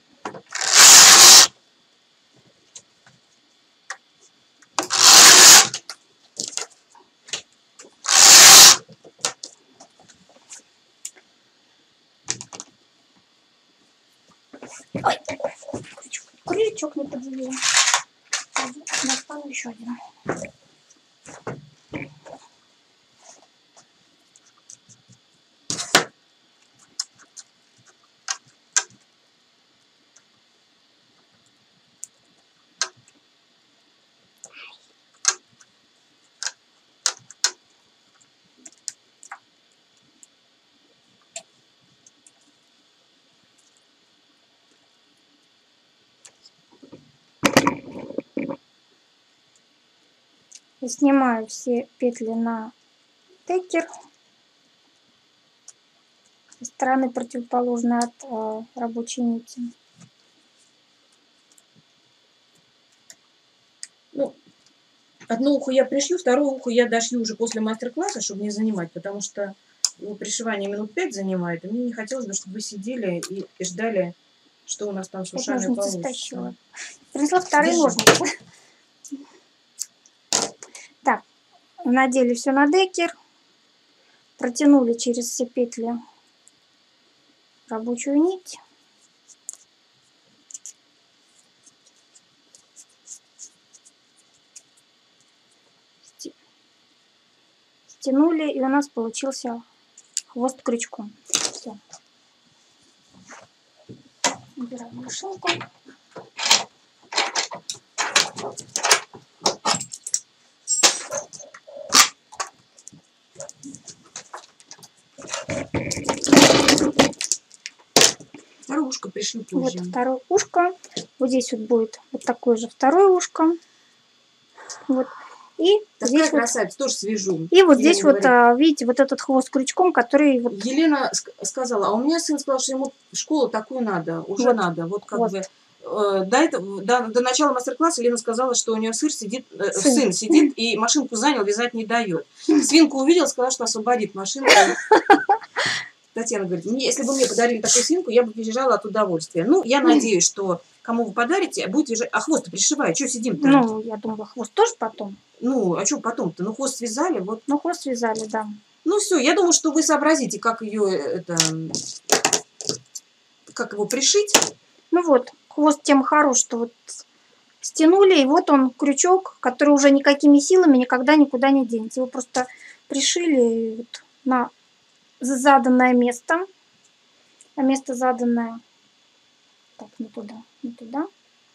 Ой, крючок, крючок не подвела. Достану еще один. И снимаю все петли на текер со стороны противоположной от э, рабочей нити. Ну, одно ухо я пришью, второе ухо я дошью уже после мастер-класса, чтобы не занимать, потому что его пришивание минут пять занимает, и мне не хотелось бы, чтобы вы сидели и, и ждали, что у нас там с ушами получится. Стащила. Принесла вторые Держи. ножницы. Так, надели все на декер, протянули через все петли рабочую нить. Стянули, и у нас получился хвост крючком. Все. Убираем машинку. Второе ушко пришлю позже. Вот второе ушко. Вот здесь вот будет вот такое же второе ушко. Вот. И Такая здесь красавица, вот, тоже свяжу. и вот Елена здесь вот, говорит, видите, вот этот хвост крючком, который вот... Елена сказала, а у меня сын сказал, что ему в школу такую надо, уже Вот. надо. Вот как Вот. бы э, до, этого, до, до начала мастер-класса Елена сказала, что у нее сын сидит, э, Сын. сын сидит и машинку занял, вязать не дает. Свинку увидел, сказала, что освободит машинку. Татьяна говорит, мне, если бы мне подарили такую свинку, я бы визжала от удовольствия. Ну, я надеюсь, что кому вы подарите, будет визжать. А хвост-то пришивай, что сидим-то? Ну, я думала, хвост тоже потом. Ну, а что потом-то? Ну, хвост связали, вот. Ну, хвост связали, да. Ну, все, я думаю, что вы сообразите, как ее, это, как его пришить. Ну вот, хвост тем хорош, что вот стянули, и вот он, крючок, который уже никакими силами никогда никуда не денется. Его просто пришили вот на заданное место. А место заданное... Так, не туда, не туда.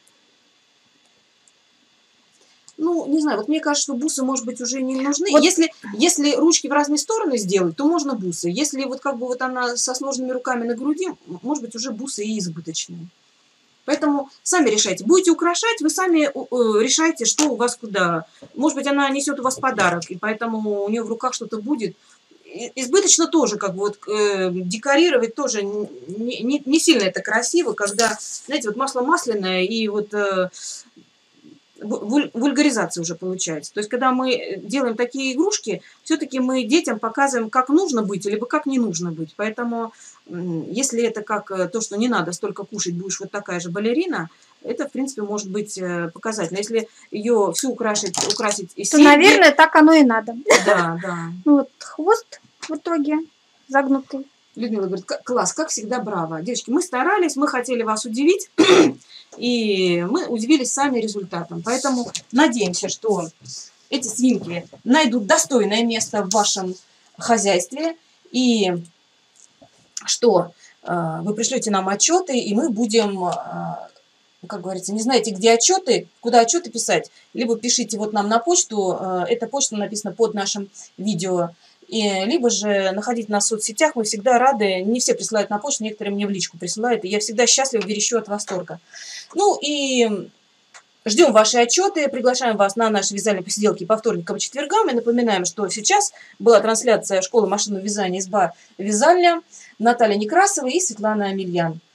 Ну, не знаю, вот мне кажется, что бусы, может быть, уже не нужны. Вот. Если, если ручки в разные стороны сделать, то можно бусы. Если вот как бы вот она со сложными руками на груди, может быть, уже бусы и избыточные. Поэтому сами решайте. Будете украшать, вы сами э, решайте, что у вас куда. Может быть, она несет у вас подарок, и поэтому у нее в руках что-то будет. Избыточно тоже, как бы, вот, э, декорировать тоже не, не, не сильно это красиво, когда, знаете, вот масло масляное, и вот... Э, вуль- вульгаризация уже получается. То есть, когда мы делаем такие игрушки, все-таки мы детям показываем, как нужно быть, либо как не нужно быть. Поэтому, м, если это как э, то, что не надо столько кушать, будешь вот такая же балерина, это, в принципе, может быть э, показательно. Если ее всю украшить, украсить и То, серьги, наверное, так оно и надо. да, да. Ну вот хвост в итоге загнутый. Людмила говорит, «К- класс, как всегда, браво. Девочки, мы старались, мы хотели вас удивить, и мы удивились сами результатом. Поэтому надеемся, что эти свинки найдут достойное место в вашем хозяйстве, и что э, вы пришлете нам отчеты, и мы будем, э, как говорится, не знаете, где отчеты, куда отчеты писать, либо пишите вот нам на почту, э, эта почта написана под нашим видео, и, либо же находите нас в соцсетях, мы всегда рады, не все присылают на почту, некоторые мне в личку присылают, и я всегда счастлива, верещу от восторга. Ну и ждем ваши отчеты, приглашаем вас на наши вязальные посиделки по вторникам и четвергам, и напоминаем, что сейчас была трансляция школы машинного вязания «Изба вязальня», Наталья Некрасова и Светлана Амельян.